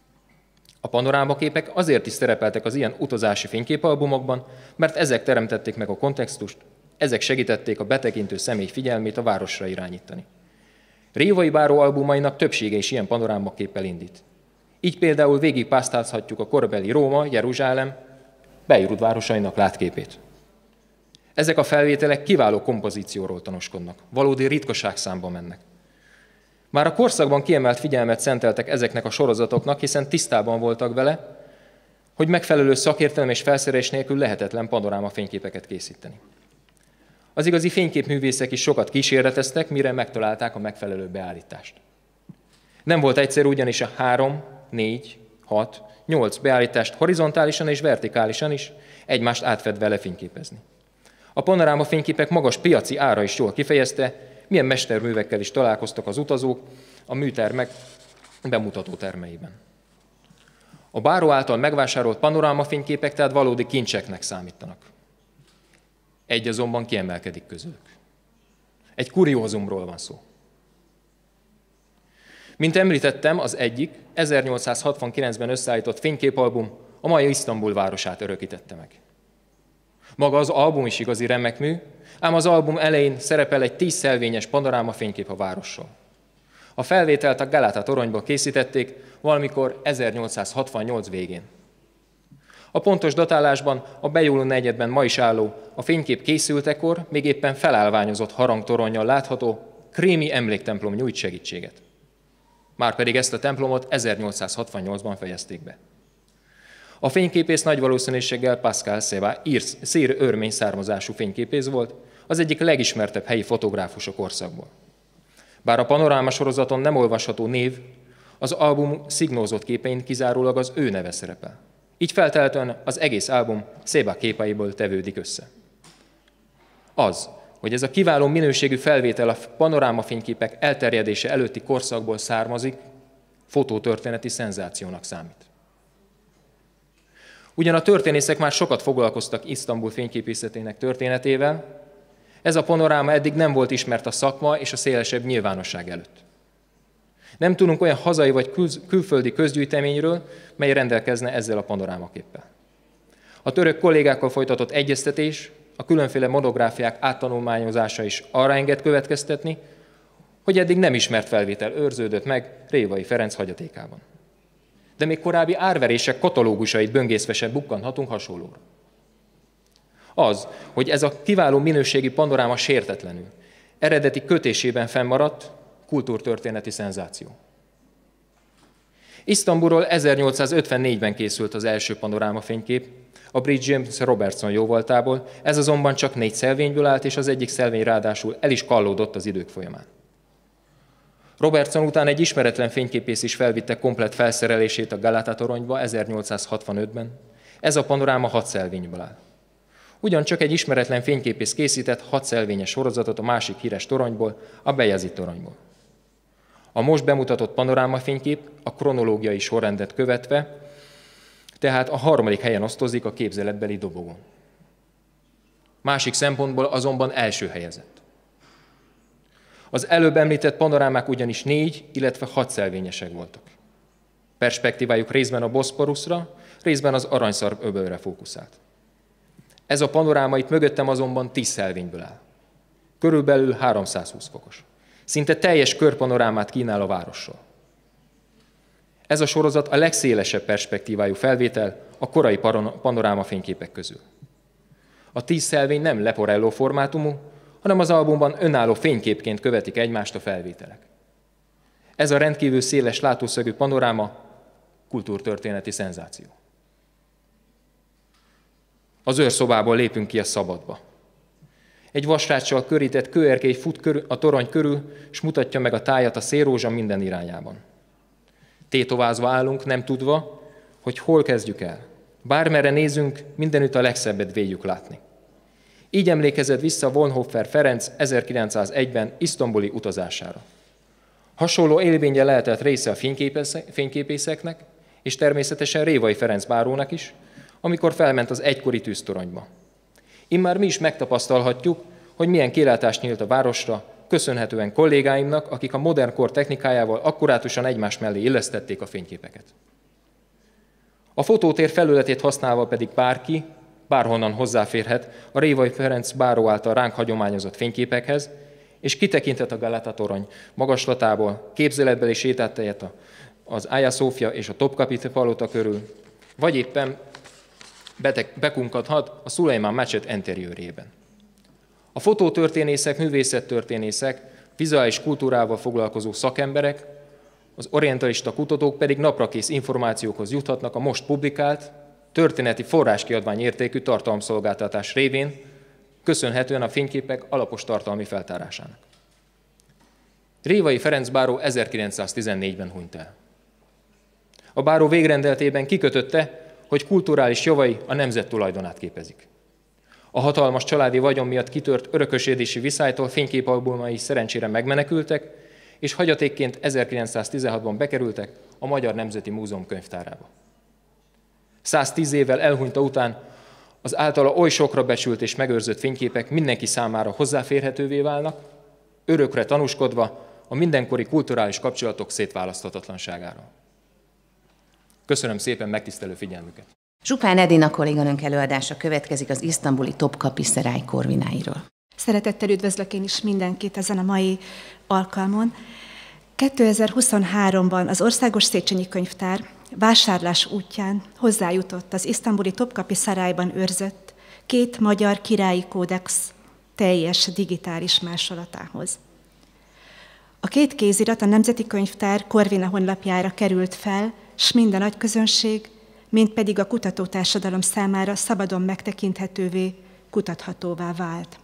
A panorámaképek azért is szerepeltek az ilyen utazási fényképalbumokban, mert ezek teremtették meg a kontextust, ezek segítették a betekintő személy figyelmét a városra irányítani. Révai báró albumainak többsége is ilyen panorámaképpel indít. Így például végigpásztázhatjuk a korabeli Róma, Jeruzsálem, Beirut városainak látképét. Ezek a felvételek kiváló kompozícióról tanúskodnak, valódi ritkaságszámba mennek. Már a korszakban kiemelt figyelmet szenteltek ezeknek a sorozatoknak, hiszen tisztában voltak vele, hogy megfelelő szakértelem és felszerelés nélkül lehetetlen panoráma fényképeket készíteni. Az igazi fényképművészek is sokat kísérleteztek, mire megtalálták a megfelelő beállítást. Nem volt egyszerű ugyanis a 3, 4, 6, 8 beállítást horizontálisan és vertikálisan is egymást átfedve lefényképezni. A panoráma fényképek magas piaci ára is jól kifejezte, milyen mesterművekkel is találkoztak az utazók a műtermek bemutató termeiben. A báró által megvásárolt panorámafényképek tehát valódi kincseknek számítanak. Egy azonban kiemelkedik közülük. Egy kuriózumról van szó. Mint említettem, az egyik 1869-ben összeállított fényképalbum a mai Isztambul városát örökítette meg. Maga az album is igazi remekmű, ám az album elején szerepel egy 10 szelvényes panoráma fénykép a városról. A felvételt a Galata toronyból készítették valamikor 1868 végén. A pontos datálásban a Bejóló negyedben ma is álló, a fénykép készültekor még éppen felállványozott harangtoronnyal látható krími emléktemplom nyújt segítséget. Márpedig ezt a templomot 1868-ban fejezték be. A fényképész nagy valószínűséggel Pascal Séba, szír örmény származású fényképész volt, az egyik legismertebb helyi fotográfus a korszakból. Bár a panoráma sorozaton nem olvasható név, az album szignózott képein kizárólag az ő neve szerepel. Így feltehetően az egész album Séba képeiból tevődik össze. Az, hogy ez a kiváló minőségű felvétel a panorámafényképek elterjedése előtti korszakból származik, fotótörténeti szenzációnak számít. Ugyan a történészek már sokat foglalkoztak Isztambul fényképészetének történetével, ez a panoráma eddig nem volt ismert a szakma és a szélesebb nyilvánosság előtt. Nem tudunk olyan hazai vagy külföldi közgyűjteményről, mely rendelkezne ezzel a panorámaképpel. A török kollégákkal folytatott egyeztetés, a különféle monográfiák áttanulmányozása is arra enged következtetni, hogy eddig nem ismert felvétel őrződött meg Révai Ferenc hagyatékában. De még korábbi árverések katalógusait böngészve sem bukkanhatunk hasonlóra. Az, hogy ez a kiváló minőségi panoráma sértetlenül, eredeti kötésében fennmaradt, kultúrtörténeti szenzáció. Isztambulról 1854-ben készült az első panorámafénykép, a brit James Robertson jóvoltából, ez azonban csak 4 szelvényből állt, és az egyik szelvény ráadásul el is kallódott az idők folyamán. Robertson után egy ismeretlen fényképész is felvitte komplett felszerelését a Galata toronyba 1865-ben. Ez a panoráma 6 szelvényből áll. Ugyancsak egy ismeretlen fényképész készített 6 szelvényes sorozatot a másik híres toronyból, a Bejazid toronyból. A most bemutatott panorámafénykép a kronológiai sorrendet követve, tehát a 3. helyen osztozik a képzeletbeli dobogon. Másik szempontból azonban első helyezett. Az előbb említett panorámák ugyanis 4, illetve 6 szelvényesek voltak. Perspektívájuk részben a Boszporuszra, részben az Aranyszarv-öbölre fókuszált. Ez a panoráma itt mögöttem azonban 10 szelvényből áll. Körülbelül 320 fokos. Szinte teljes körpanorámát kínál a városról. Ez a sorozat a legszélesebb perspektívájú felvétel a korai panoráma fényképek közül. A 10 szelvény nem leporello formátumú, hanem az albumban önálló fényképként követik egymást a felvételek. Ez a rendkívül széles látószögű panoráma kultúrtörténeti szenzáció. Az őrszobából lépünk ki a szabadba. Egy vasráccsal körített kőerkély fut a torony körül, és mutatja meg a tájat a szélrózsa minden irányában. Tétovázva állunk, nem tudva, hogy hol kezdjük el. Bármerre nézünk, mindenütt a legszebbet véljük látni. Így emlékezett vissza Wolnhofer Ferenc 1901-ben isztambuli utazására. Hasonló élménye lehetett része a fényképészeknek, és természetesen Révai Ferenc bárónak is, amikor felment az egykori tűztoronyba. Immár mi is megtapasztalhatjuk, hogy milyen kilátás nyílt a városra, köszönhetően kollégáimnak, akik a modern kor technikájával akkurátusan egymás mellé illesztették a fényképeket. A fotótér felületét használva pedig bárki, bárhonnan hozzáférhet a Révai Ferenc báró által ránk hagyományozott fényképekhez, és kitekinthet a Galata torony magaslatából, képzeletbeli sétáltejet az Hagia Sophia és a Topkapi palota körül, vagy éppen bekunkadhat a Szulejmán mecset interiőrjében. A fotótörténészek, művészettörténészek, vizuális kultúrával foglalkozó szakemberek, az orientalista kutatók pedig naprakész információkhoz juthatnak a most publikált, történeti forráskiadvány értékű tartalomszolgáltatás révén, köszönhetően a fényképek alapos tartalmi feltárásának. Révai Ferenc báró 1914-ben hunyt el. A báró végrendeletében kikötötte, hogy kulturális javai a nemzet tulajdonát képezik. A hatalmas családi vagyon miatt kitört örökösödési viszálytól fényképalbumai szerencsére megmenekültek, és hagyatékként 1916-ban bekerültek a Magyar Nemzeti Múzeum könyvtárába. 110 évvel elhunyta után az általa oly sokra becsült és megőrzött fényképek mindenki számára hozzáférhetővé válnak, örökre tanúskodva a mindenkori kulturális kapcsolatok szétválaszthatatlanságáról. Köszönöm szépen megtisztelő figyelmüket! Zsupán Edina kolléganőnk előadása következik az isztambuli Topkapi Szeráj korvináiról. Szeretettel üdvözlök én is mindenkit ezen a mai alkalmon. 2023-ban az Országos Széchenyi Könyvtár vásárlás útján hozzájutott az isztambuli Topkapi Szerájban őrzött 2 magyar királyi kódex teljes digitális másolatához. A 2 kézirat a Nemzeti Könyvtár Corvina honlapjára került fel, s mind a nagy közönség, mind pedig a kutatótársadalom számára szabadon megtekinthetővé, kutathatóvá vált.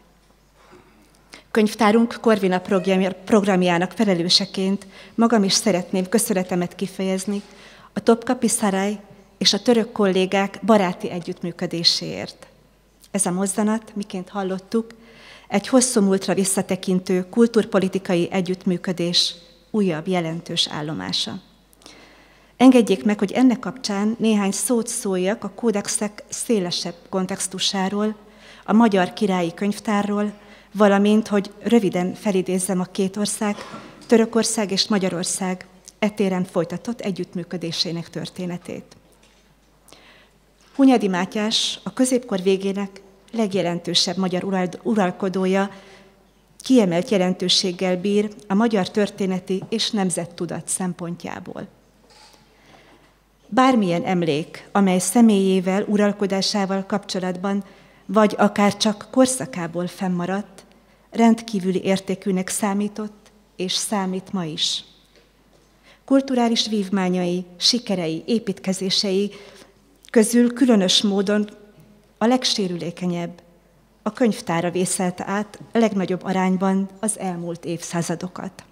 Könyvtárunk Corvina programjának felelőseként magam is szeretném köszönetemet kifejezni a Topkapi Szeráj és a török kollégák baráti együttműködéséért. Ez a mozzanat, miként hallottuk, egy hosszú múltra visszatekintő kultúrpolitikai együttműködés újabb jelentős állomása. Engedjék meg, hogy ennek kapcsán néhány szót szóljak a kódexek szélesebb kontextusáról, a Magyar Királyi Könyvtárról, valamint, hogy röviden felidézzem a 2 ország, Törökország és Magyarország etéren folytatott együttműködésének történetét. Hunyadi Mátyás a középkor végének legjelentősebb magyar uralkodója, kiemelt jelentőséggel bír a magyar történeti és nemzettudat szempontjából. Bármilyen emlék, amely személyével, uralkodásával kapcsolatban, vagy akár csak korszakából fennmaradt, rendkívüli értékűnek számított, és számít ma is. Kulturális vívmányai, sikerei, építkezései közül különös módon a legsérülékenyebb a könyvtára vészelte át a legnagyobb arányban az elmúlt évszázadokat.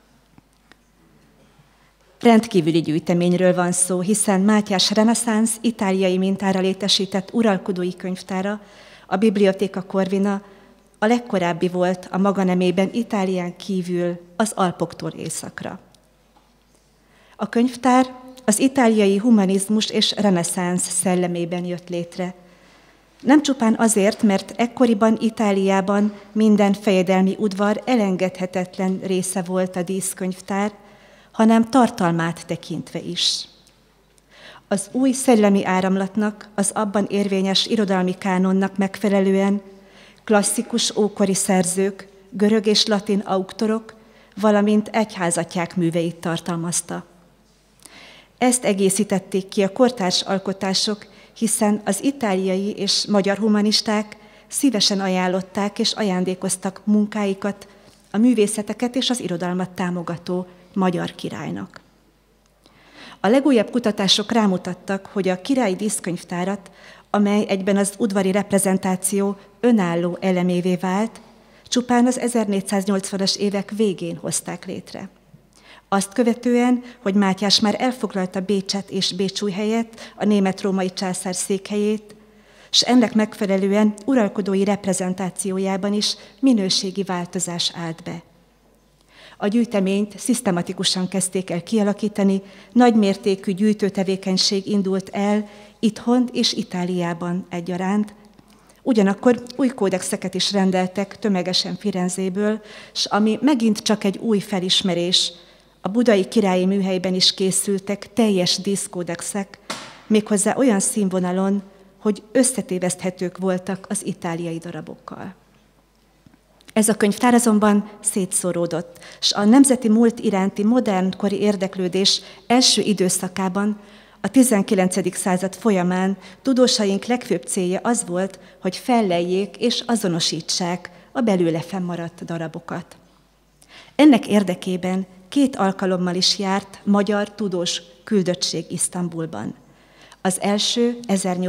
Rendkívüli gyűjteményről van szó, hiszen Mátyás reneszánsz itáliai mintára létesített uralkodói könyvtára, a Bibliotheca Corvina a legkorábbi volt a maga nemében Itálián kívül az Alpoktól északra. A könyvtár az itáliai humanizmus és reneszánsz szellemében jött létre. Nem csupán azért, mert ekkoriban Itáliában minden fejedelmi udvar elengedhetetlen része volt a díszkönyvtár, hanem tartalmát tekintve is. Az új szellemi áramlatnak, az abban érvényes irodalmi kánonnak megfelelően klasszikus ókori szerzők, görög és latin autorok, valamint egyházatják műveit tartalmazta. Ezt egészítették ki a kortárs alkotások, hiszen az itáliai és magyar humanisták szívesen ajánlották és ajándékoztak munkáikat, a művészeteket és az irodalmat támogató magyar királynak. A legújabb kutatások rámutattak, hogy a királyi díszkönyvtárat, amely egyben az udvari reprezentáció önálló elemévé vált, csupán az 1480-as évek végén hozták létre. Azt követően, hogy Mátyás már elfoglalta Bécset és Bécsújhelyet, a német-római császár székhelyét, s ennek megfelelően uralkodói reprezentációjában is minőségi változás állt be. A gyűjteményt szisztematikusan kezdték el kialakítani, nagymértékű gyűjtőtevékenység indult el itthon és Itáliában egyaránt, ugyanakkor új kódexeket is rendeltek tömegesen Firenzéből, s ami megint csak egy új felismerés, a budai királyi műhelyben is készültek teljes díszkódexek, méghozzá olyan színvonalon, hogy összetéveszthetők voltak az itáliai darabokkal. Ez a könyvtár azonban szétszóródott, s a nemzeti múlt iránti modernkori érdeklődés első időszakában, a 19. század folyamán tudósaink legfőbb célja az volt, hogy felleljék és azonosítsák a belőle fennmaradt darabokat. Ennek érdekében 2 alkalommal is járt magyar tudós küldöttség Isztambulban. Az első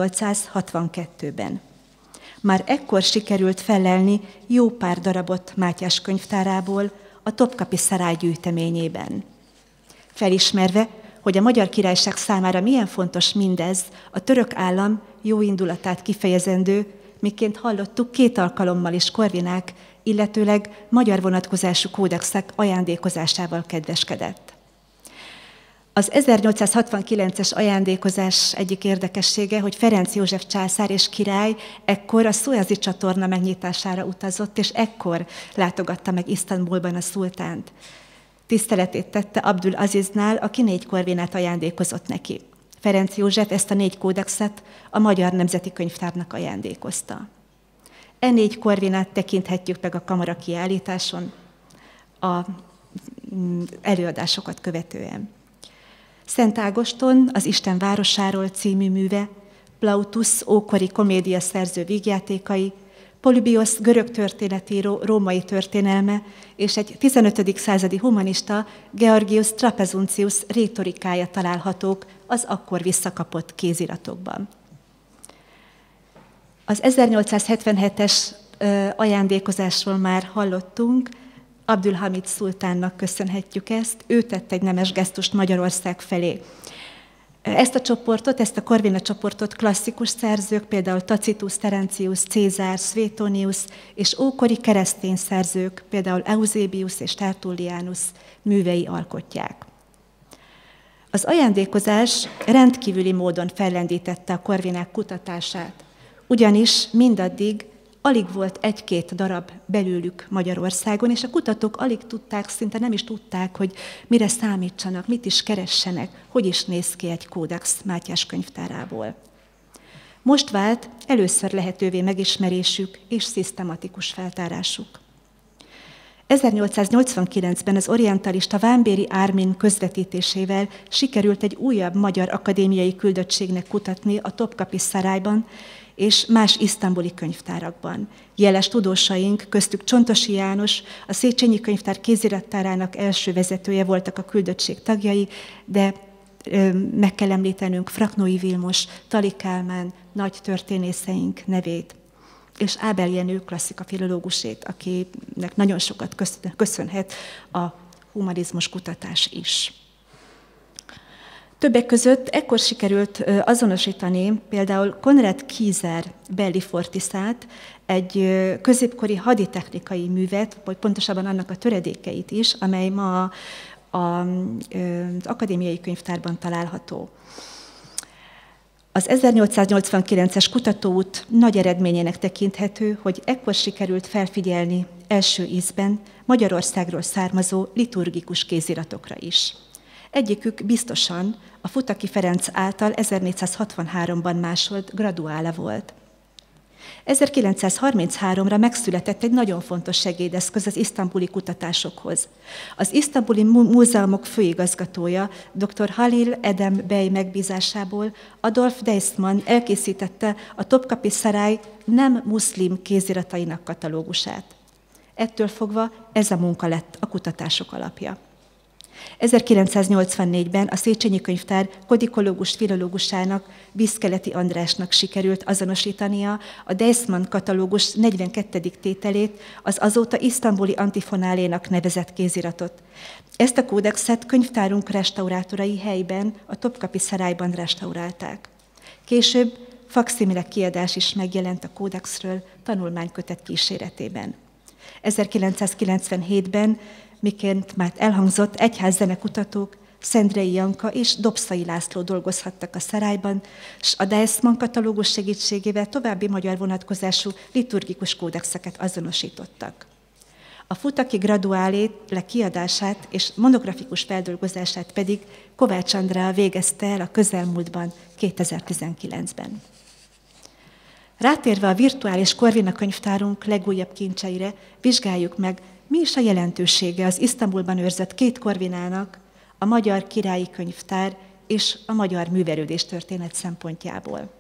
1862-ben. Már ekkor sikerült fellelni jó pár darabot Mátyás könyvtárából a Topkapi Szarály gyűjteményében. Felismerve, hogy a Magyar Királyság számára milyen fontos mindez, a török állam jó indulatát kifejezendő, miként hallottuk, 2 alkalommal is Korvinák, illetőleg magyar vonatkozású kódexek ajándékozásával kedveskedett. Az 1869-es ajándékozás egyik érdekessége, hogy Ferenc József császár és király ekkor a Szuezi csatorna megnyitására utazott, és ekkor látogatta meg Isztambulban a szultánt. Tiszteletét tette Abdul Aziznál, aki 4 korvinát ajándékozott neki. Ferenc József ezt a 4 kódexet a Magyar Nemzeti Könyvtárnak ajándékozta. E 4 korvinát tekinthetjük meg a kamara kiállításon a előadásokat követően. Szent Ágoston, az Isten városáról című műve, Plautus ókori komédia szerző vígjátékai, Polybiosz görög történetíró római történelme és egy 15. századi humanista Georgius Trapezuncius rétorikája találhatók az akkor visszakapott kéziratokban. Az 1877-es ajándékozásról már hallottunk, Abdülhamid szultánnak köszönhetjük ezt, ő tett egy nemes gesztust Magyarország felé. Ezt a csoportot, ezt a Corvina csoportot klasszikus szerzők, például Tacitus, Terencius, Cézár, Suetonius és ókori keresztény szerzők, például Eusebius és Tertullianus művei alkotják. Az ajándékozás rendkívüli módon fellendítette a Corvinák kutatását, ugyanis mindaddig alig volt 1-2 darab belőlük Magyarországon, és a kutatók alig tudták, szinte nem is tudták, hogy mire számítsanak, mit is keressenek, hogy is néz ki egy kódex Mátyás könyvtárából. Most vált először lehetővé megismerésük és szisztematikus feltárásuk. 1889-ben az orientalista Vámbéry Ármin közvetítésével sikerült egy újabb magyar akadémiai küldöttségnek kutatni a Topkapi Szarályban és más isztambuli könyvtárakban. Jeles tudósaink, köztük Csontosi János, a Széchenyi Könyvtár kézirattárának első vezetője voltak a küldöttség tagjai, de meg kell említenünk Fraknói Vilmos, Tali Kálmán, nagy történészeink nevét, és Ábel Jenő klasszikafilológusét, akinek nagyon sokat köszönhet a humanizmus kutatás is. Többek között ekkor sikerült azonosítani például Konrad Kieser Bellifortisát, egy középkori haditechnikai művet, vagy pontosabban annak a töredékeit is, amely ma az Akadémiai Könyvtárban található. Az 1889-es kutatóút nagy eredményének tekinthető, hogy ekkor sikerült felfigyelni első ízben Magyarországról származó liturgikus kéziratokra is. Egyikük biztosan a Futaki Ferenc által 1463-ban másolt graduála volt. 1933-ra megszületett egy nagyon fontos segédeszköz az isztambuli kutatásokhoz. Az isztambuli múzeumok főigazgatója, dr. Halil Edem Bey megbízásából Adolf Deissmann elkészítette a Topkapi Szarály nem muszlim kéziratainak katalógusát. Ettől fogva ez a munka lett a kutatások alapja. 1984-ben a Széchenyi Könyvtár kodikológus filológusának, Vízkeleti Andrásnak sikerült azonosítania a Deissmann katalógus 42. tételét, az azóta isztambuli antifonálénak nevezett kéziratot. Ezt a kódexet könyvtárunk restaurátorai helyben, a Topkapi Szarályban restaurálták. Később fakszimile kiadás is megjelent a kódexről tanulmánykötet kíséretében. 1997-ben, miként már elhangzott, egyházzenekutatók Szendrei Janka és Dobszai László dolgozhattak a Szarályban, és a Deissmann katalógus segítségével további magyar vonatkozású liturgikus kódexeket azonosítottak. A Futaki graduálé kiadását és monografikus feldolgozását pedig Kovács Andrea végezte el a közelmúltban, 2019-ben. Rátérve a virtuális Corvina könyvtárunk legújabb kincseire, vizsgáljuk meg, mi is a jelentősége az Isztambulban őrzött két Corvinának, a Magyar Királyi Könyvtár és a magyar művelődés történet szempontjából.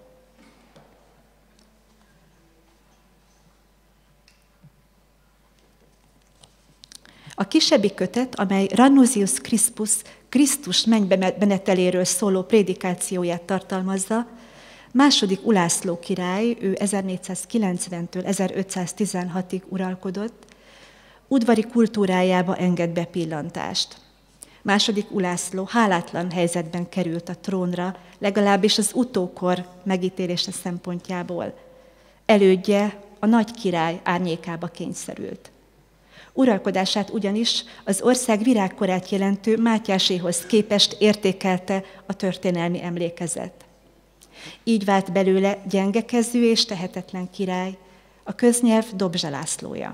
A kisebbik kötet, amely Ranusius Crispus Krisztus mennybe meneteléről szóló prédikációját tartalmazza, második Ulászló király, ő 1490-től 1516-ig uralkodott, udvari kultúrájába enged bepillantást. Második Ulászló hálátlan helyzetben került a trónra, legalábbis az utókor megítélése szempontjából. Elődje, a nagy király árnyékába kényszerült. Uralkodását ugyanis az ország virágkorát jelentő Mátyáséhoz képest értékelte a történelmi emlékezet. Így vált belőle gyengekezű és tehetetlen király, a köznyelv Dobzsa Lászlója.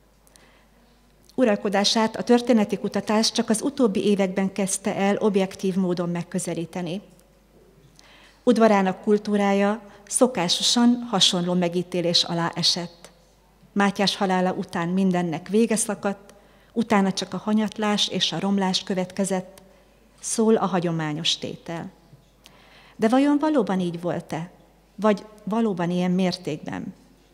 Uralkodását a történeti kutatás csak az utóbbi években kezdte el objektív módon megközelíteni. Udvarának kultúrája szokásosan hasonló megítélés alá esett. Mátyás halála után mindennek vége szakadt, utána csak a hanyatlás és a romlás következett, szól a hagyományos tétel. De vajon valóban így volt-e? Vagy valóban ilyen mértékben?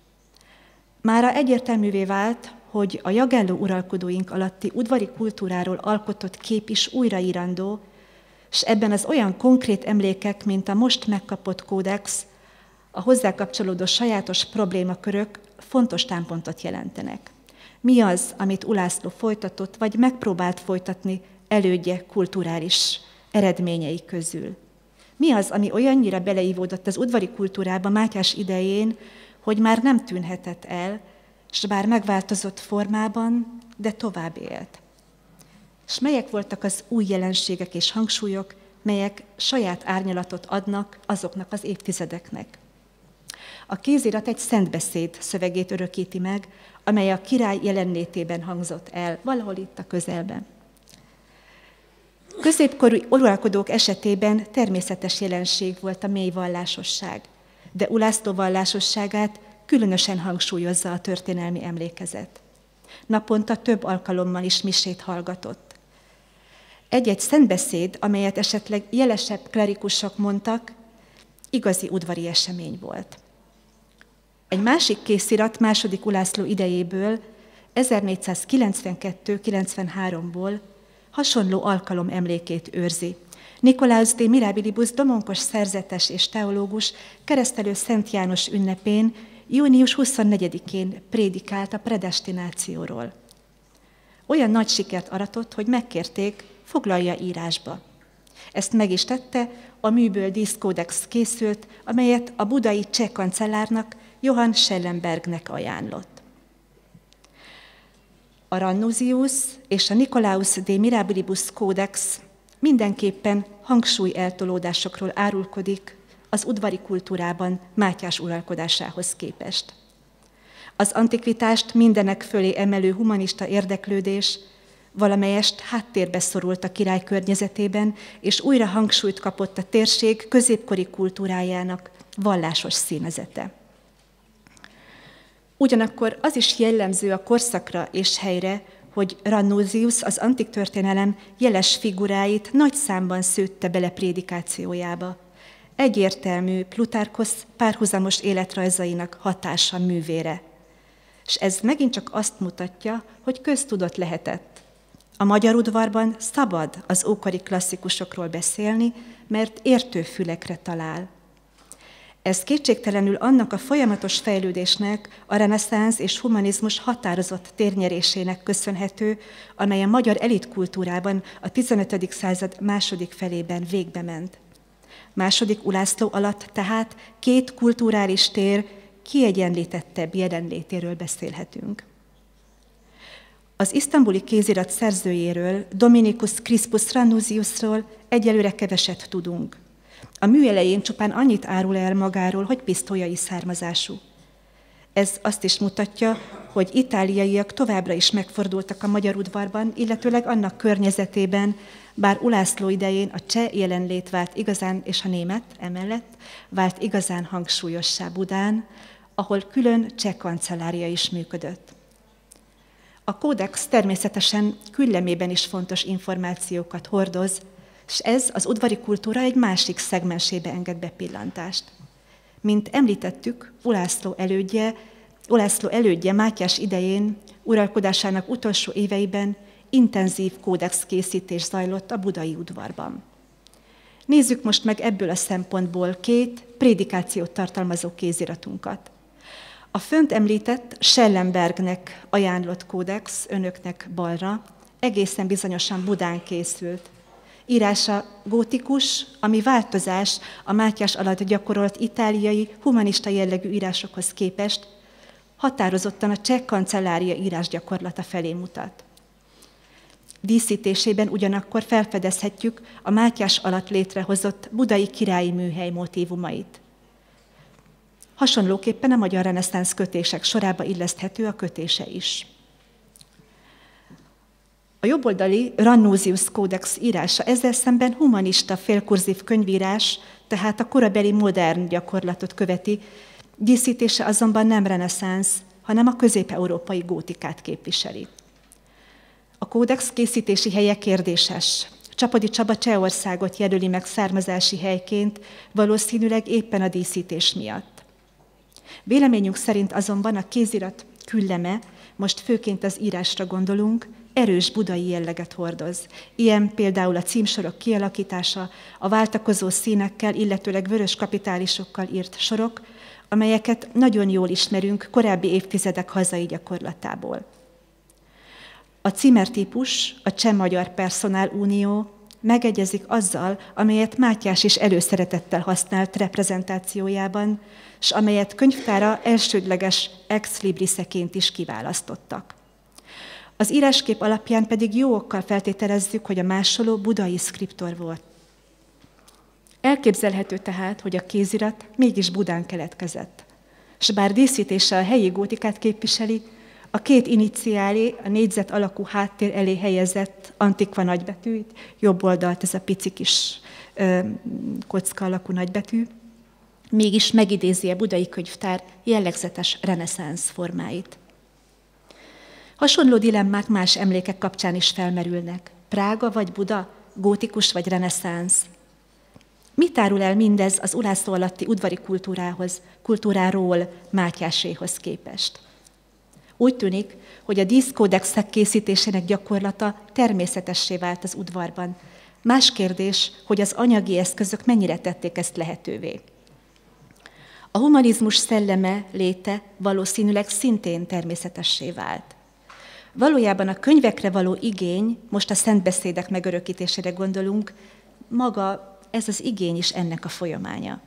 Mára egyértelművé vált, hogy a Jagelló uralkodóink alatti udvari kultúráról alkotott kép is újraírandó, és ebben az olyan konkrét emlékek, mint a most megkapott kódex, a hozzá kapcsolódó sajátos problémakörök fontos támpontot jelentenek. Mi az, amit Ulászló folytatott, vagy megpróbált folytatni elődje kulturális eredményei közül? Mi az, ami olyannyira beleívódott az udvari kultúrába Mátyás idején, hogy már nem tűnhetett el, s bár megváltozott formában, de tovább élt? És melyek voltak az új jelenségek és hangsúlyok, melyek saját árnyalatot adnak azoknak az évtizedeknek? A kézirat egy szentbeszéd szövegét örökíti meg, amely a király jelenlétében hangzott el, valahol itt a közelben. Középkorú uralkodók esetében természetes jelenség volt a mély vallásosság, de Ulászló vallásosságát különösen hangsúlyozza a történelmi emlékezet. Naponta több alkalommal is misét hallgatott. Egy-egy szentbeszéd, amelyet esetleg jelesebb klerikusok mondtak, igazi udvari esemény volt. Egy másik kézirat második Ulászló idejéből, 1492-93-ból hasonló alkalom emlékét őrzi. Nikolaus de Mirabilibus domonkos szerzetes és teológus keresztelő Szent János ünnepén június 24-én prédikált a predestinációról. Olyan nagy sikert aratott, hogy megkérték, foglalja írásba. Ezt meg is tette, a műből díszkódex készült, amelyet a budai cseh kancellárnak, Johann Schellenbergnek ajánlott. A Ranusius és a Nikolaus de Mirabilibus kódex mindenképpen hangsúlyeltolódásokról árulkodik az udvari kultúrában Mátyás uralkodásához képest. Az antikvitást mindenek fölé emelő humanista érdeklődés valamelyest háttérbe szorult a király környezetében, és újra hangsúlyt kapott a térség középkori kultúrájának vallásos színezete. Ugyanakkor az is jellemző a korszakra és helyre, hogy Rannózius az antik történelem jeles figuráit nagy számban szőtte bele prédikációjába. Egyértelmű Plutarkosz párhuzamos életrajzainak hatása művére. És ez megint csak azt mutatja, hogy köztudott lehetett. A magyar udvarban szabad az ókori klasszikusokról beszélni, mert értő fülekre talál. Ez kétségtelenül annak a folyamatos fejlődésnek, a reneszánsz és humanizmus határozott térnyerésének köszönhető, amely a magyar elitkultúrában a 15. század második felében végbe ment. Második Ulászló alatt tehát két kulturális tér kiegyenlítettebb jelenlétéről beszélhetünk. Az isztambuli kézirat szerzőjéről, Dominikus Crispus Rannóziusról egyelőre keveset tudunk. A mű elején csupán annyit árul el magáról, hogy pisztolyai származású. Ez azt is mutatja, hogy itáliaiak továbbra is megfordultak a magyar udvarban, illetőleg annak környezetében, bár Ulászló idején a cseh jelenlét vált igazán, és a német emellett vált igazán hangsúlyossá Budán, ahol külön cseh kancellária is működött. A kódex természetesen küllemében is fontos információkat hordoz, és ez az udvari kultúra egy másik szegmensébe enged bepillantást. Mint említettük, Ulászló elődje Mátyás idején, uralkodásának utolsó éveiben intenzív kódexkészítés zajlott a budai udvarban. Nézzük most meg ebből a szempontból két prédikációt tartalmazó kéziratunkat. A fönt említett Schellenbergnek ajánlott kódex, önöknek balra, egészen bizonyosan Budán készült. Írása gótikus, ami változás a Mátyás alatt gyakorolt itáliai, humanista jellegű írásokhoz képest, határozottan a cseh kancellária írásgyakorlata felé mutat. Díszítésében ugyanakkor felfedezhetjük a Mátyás alatt létrehozott budai királyi műhely motívumait. Hasonlóképpen a magyar reneszánsz kötések sorába illeszthető a kötése is. A jobboldali Rannózius kódex írása ezzel szemben humanista félkurzív könyvírás, tehát a korabeli modern gyakorlatot követi, díszítése azonban nem reneszánsz, hanem a közép-európai gótikát képviseli. A kódex készítési helye kérdéses. Csapody Csaba Csehországot jelöli meg származási helyként, valószínűleg éppen a díszítés miatt. Véleményünk szerint azonban a kézirat külleme, most főként az írásra gondolunk, erős budai jelleget hordoz. Ilyen például a címsorok kialakítása, a váltakozó színekkel, illetőleg vörös kapitálisokkal írt sorok, amelyeket nagyon jól ismerünk korábbi évtizedek hazai gyakorlatából. A címertípus, a Cseh-Magyar Personál Unió megegyezik azzal, amelyet Mátyás is előszeretettel használt reprezentációjában, s amelyet könyvtára elsődleges ex libriseként is kiválasztottak. Az íráskép alapján pedig jó okkal feltételezzük, hogy a másoló budai szkriptor volt. Elképzelhető tehát, hogy a kézirat mégis Budán keletkezett. S bár díszítése a helyi gótikát képviseli, a két iniciálé a négyzet alakú háttér elé helyezett antikva nagybetű, jobb oldalt ez a pici kis kocka alakú nagybetű, mégis megidézi a budai könyvtár jellegzetes reneszánsz formáit. Hasonló dilemmák más emlékek kapcsán is felmerülnek. Prága vagy Buda, gótikus vagy reneszánsz? Mit árul el mindez az Ulászló alatti udvari kultúráról Mátyáséhoz képest? Úgy tűnik, hogy a díszkódexek készítésének gyakorlata természetessé vált az udvarban. Más kérdés, hogy az anyagi eszközök mennyire tették ezt lehetővé. A humanizmus szelleme, léte valószínűleg szintén természetessé vált. Valójában a könyvekre való igény, most a szentbeszédek megörökítésére gondolunk, maga ez az igény is ennek a folyamánya.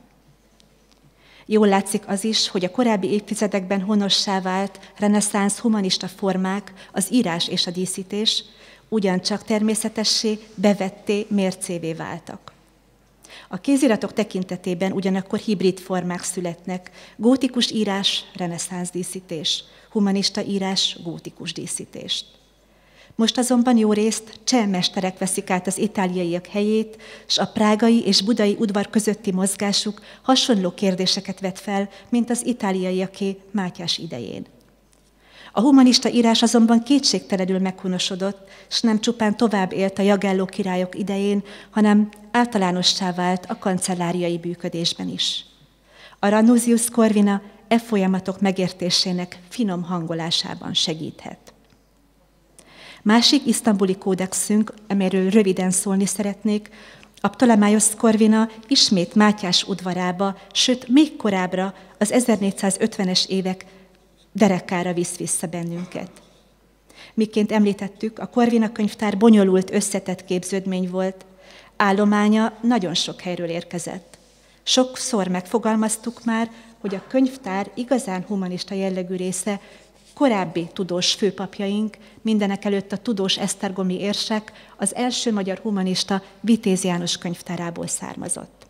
Jól látszik az is, hogy a korábbi évtizedekben honossá vált reneszánsz humanista formák, az írás és a díszítés ugyancsak természetessé, bevetté, mércévé váltak. A kéziratok tekintetében ugyanakkor hibrid formák születnek. Gótikus írás, reneszánsz díszítés, humanista írás, gótikus díszítést. Most azonban jó részt cseh mesterek veszik át az itáliaiak helyét, s a prágai és budai udvar közötti mozgásuk hasonló kérdéseket vet fel, mint az itáliaiaké Mátyás idején. A humanista írás azonban kétségtelenül meghonosodott, s nem csupán tovább élt a Jagelló királyok idején, hanem általánossá vált a kancelláriai bűködésben is. A Ranusius Corvina e folyamatok megértésének finom hangolásában segíthet. Másik isztambuli kódexünk, amiről röviden szólni szeretnék, a Ptolemaiosz Corvina ismét Mátyás udvarába, sőt még korábbra, az 1450-es évek derekára visz vissza bennünket. Miként említettük, a Corvina könyvtár bonyolult, összetett képződmény volt. Állománya nagyon sok helyről érkezett. Sokszor megfogalmaztuk már, hogy a könyvtár igazán humanista jellegű része korábbi tudós főpapjaink, mindenekelőtt a tudós esztergomi érsek, az első magyar humanista Vitéz János könyvtárából származott.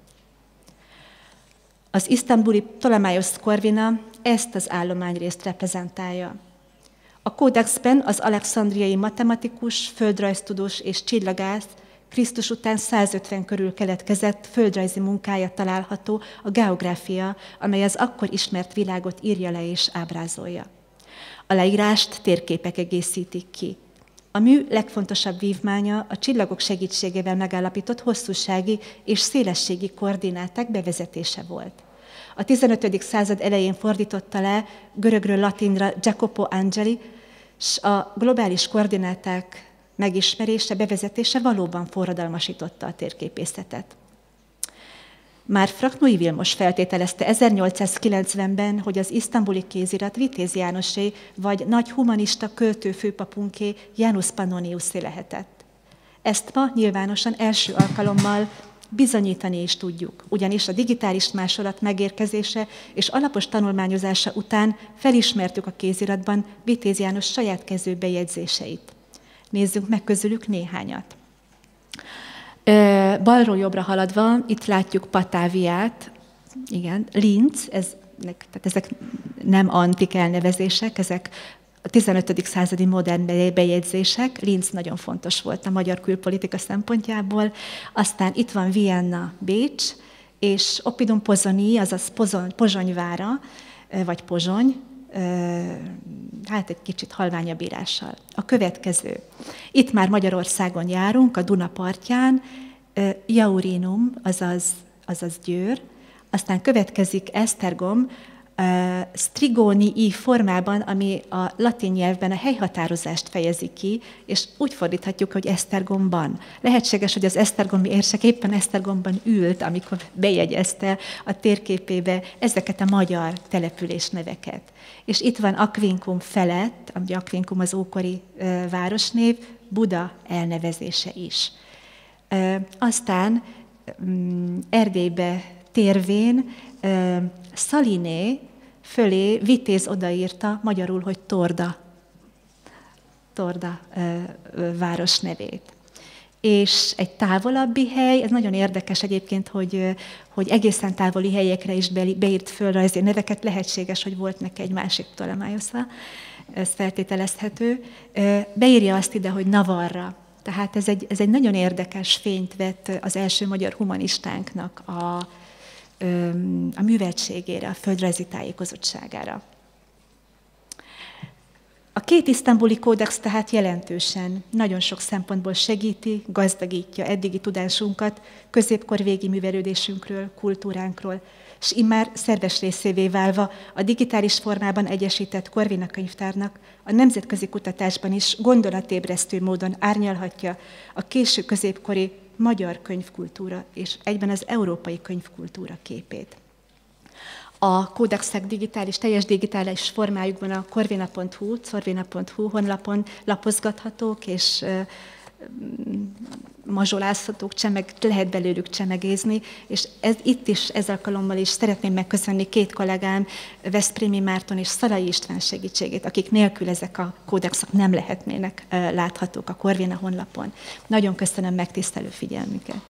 Az isztambuli Ptolemaiosz Corvina ezt az állományrészt reprezentálja. A kódexben az alexandriai matematikus, földrajztudós és csillagász Krisztus után 150 körül keletkezett földrajzi munkája található, a geográfia, amely az akkor ismert világot írja le és ábrázolja. A leírást térképek egészítik ki. A mű legfontosabb vívmánya a csillagok segítségével megállapított hosszúsági és szélességi koordináták bevezetése volt. A 15. század elején fordította le görögről latinra Jacopo Angeli, s a globális koordináták megismerése, bevezetése valóban forradalmasította a térképészetet. Már Fraknói Vilmos feltételezte 1890-ben, hogy az isztambuli kézirat Vitéz Jánosé vagy nagy humanista költő főpapunké Janus Pannoniusé lehetett. Ezt ma nyilvánosan első alkalommal bizonyítani is tudjuk, ugyanis a digitális másolat megérkezése és alapos tanulmányozása után felismertük a kéziratban Vitéz János saját kezű bejegyzéseit. Nézzünk meg közülük néhányat. Balról jobbra haladva, itt látjuk Patáviát, igen, Linz, tehát ezek nem antik elnevezések, ezek a 15. századi modern bejegyzések. Linz nagyon fontos volt a magyar külpolitika szempontjából. Aztán itt van Vienna, Bécs, és Oppidum Pozsonyi, azaz Pozsonyvára, vagy Pozsony, hát egy kicsit halványabb írással. A következő. Itt már Magyarországon járunk, a Duna partján, Jaurinum, azaz Győr, aztán következik Esztergom, strigónii formában, ami a latin nyelvben a helyhatározást fejezi ki, és úgy fordíthatjuk, hogy Esztergomban. Lehetséges, hogy az esztergomi érsek éppen Esztergomban ült, amikor bejegyezte a térképébe ezeket a magyar településneveket. És itt van Aquincum felett, ami Aquincum az ókori városnév, Buda elnevezése is. Aztán Erdélybe térvén Szaliné fölé Vitéz odaírta magyarul, hogy Torda város nevét. És egy távolabbi hely, ez nagyon érdekes egyébként, hogy egészen távoli helyekre is beírt földrajzi neveket, lehetséges, hogy volt neki egy másik Ptolemaiosz, ez feltételezhető. Beírja azt ide, hogy Navarra. Tehát ez egy nagyon érdekes fényt vett az első magyar humanistánknak a műveltségére, a földrajzi tájékozottságára. A két isztambuli kódex tehát jelentősen, nagyon sok szempontból segíti, gazdagítja eddigi tudásunkat középkor végi művelődésünkről, kultúránkról, és immár szerves részévé válva a digitális formában egyesített Corvina könyvtárnak a nemzetközi kutatásban is gondolatébresztő módon árnyalhatja a késő középkori magyar könyvkultúra és egyben az európai könyvkultúra képét. A kódexek teljes digitális formájukban a corvina.hu honlapon lapozgathatók és mazsolázhatók, lehet belőlük csemegézni, és itt is, ez alkalommal is szeretném megköszönni két kollégám, Veszprémi Márton és Szalai István segítségét, akik nélkül ezek a kódexek nem lehetnének láthatók a Corvina honlapon. Nagyon köszönöm megtisztelő figyelmüket.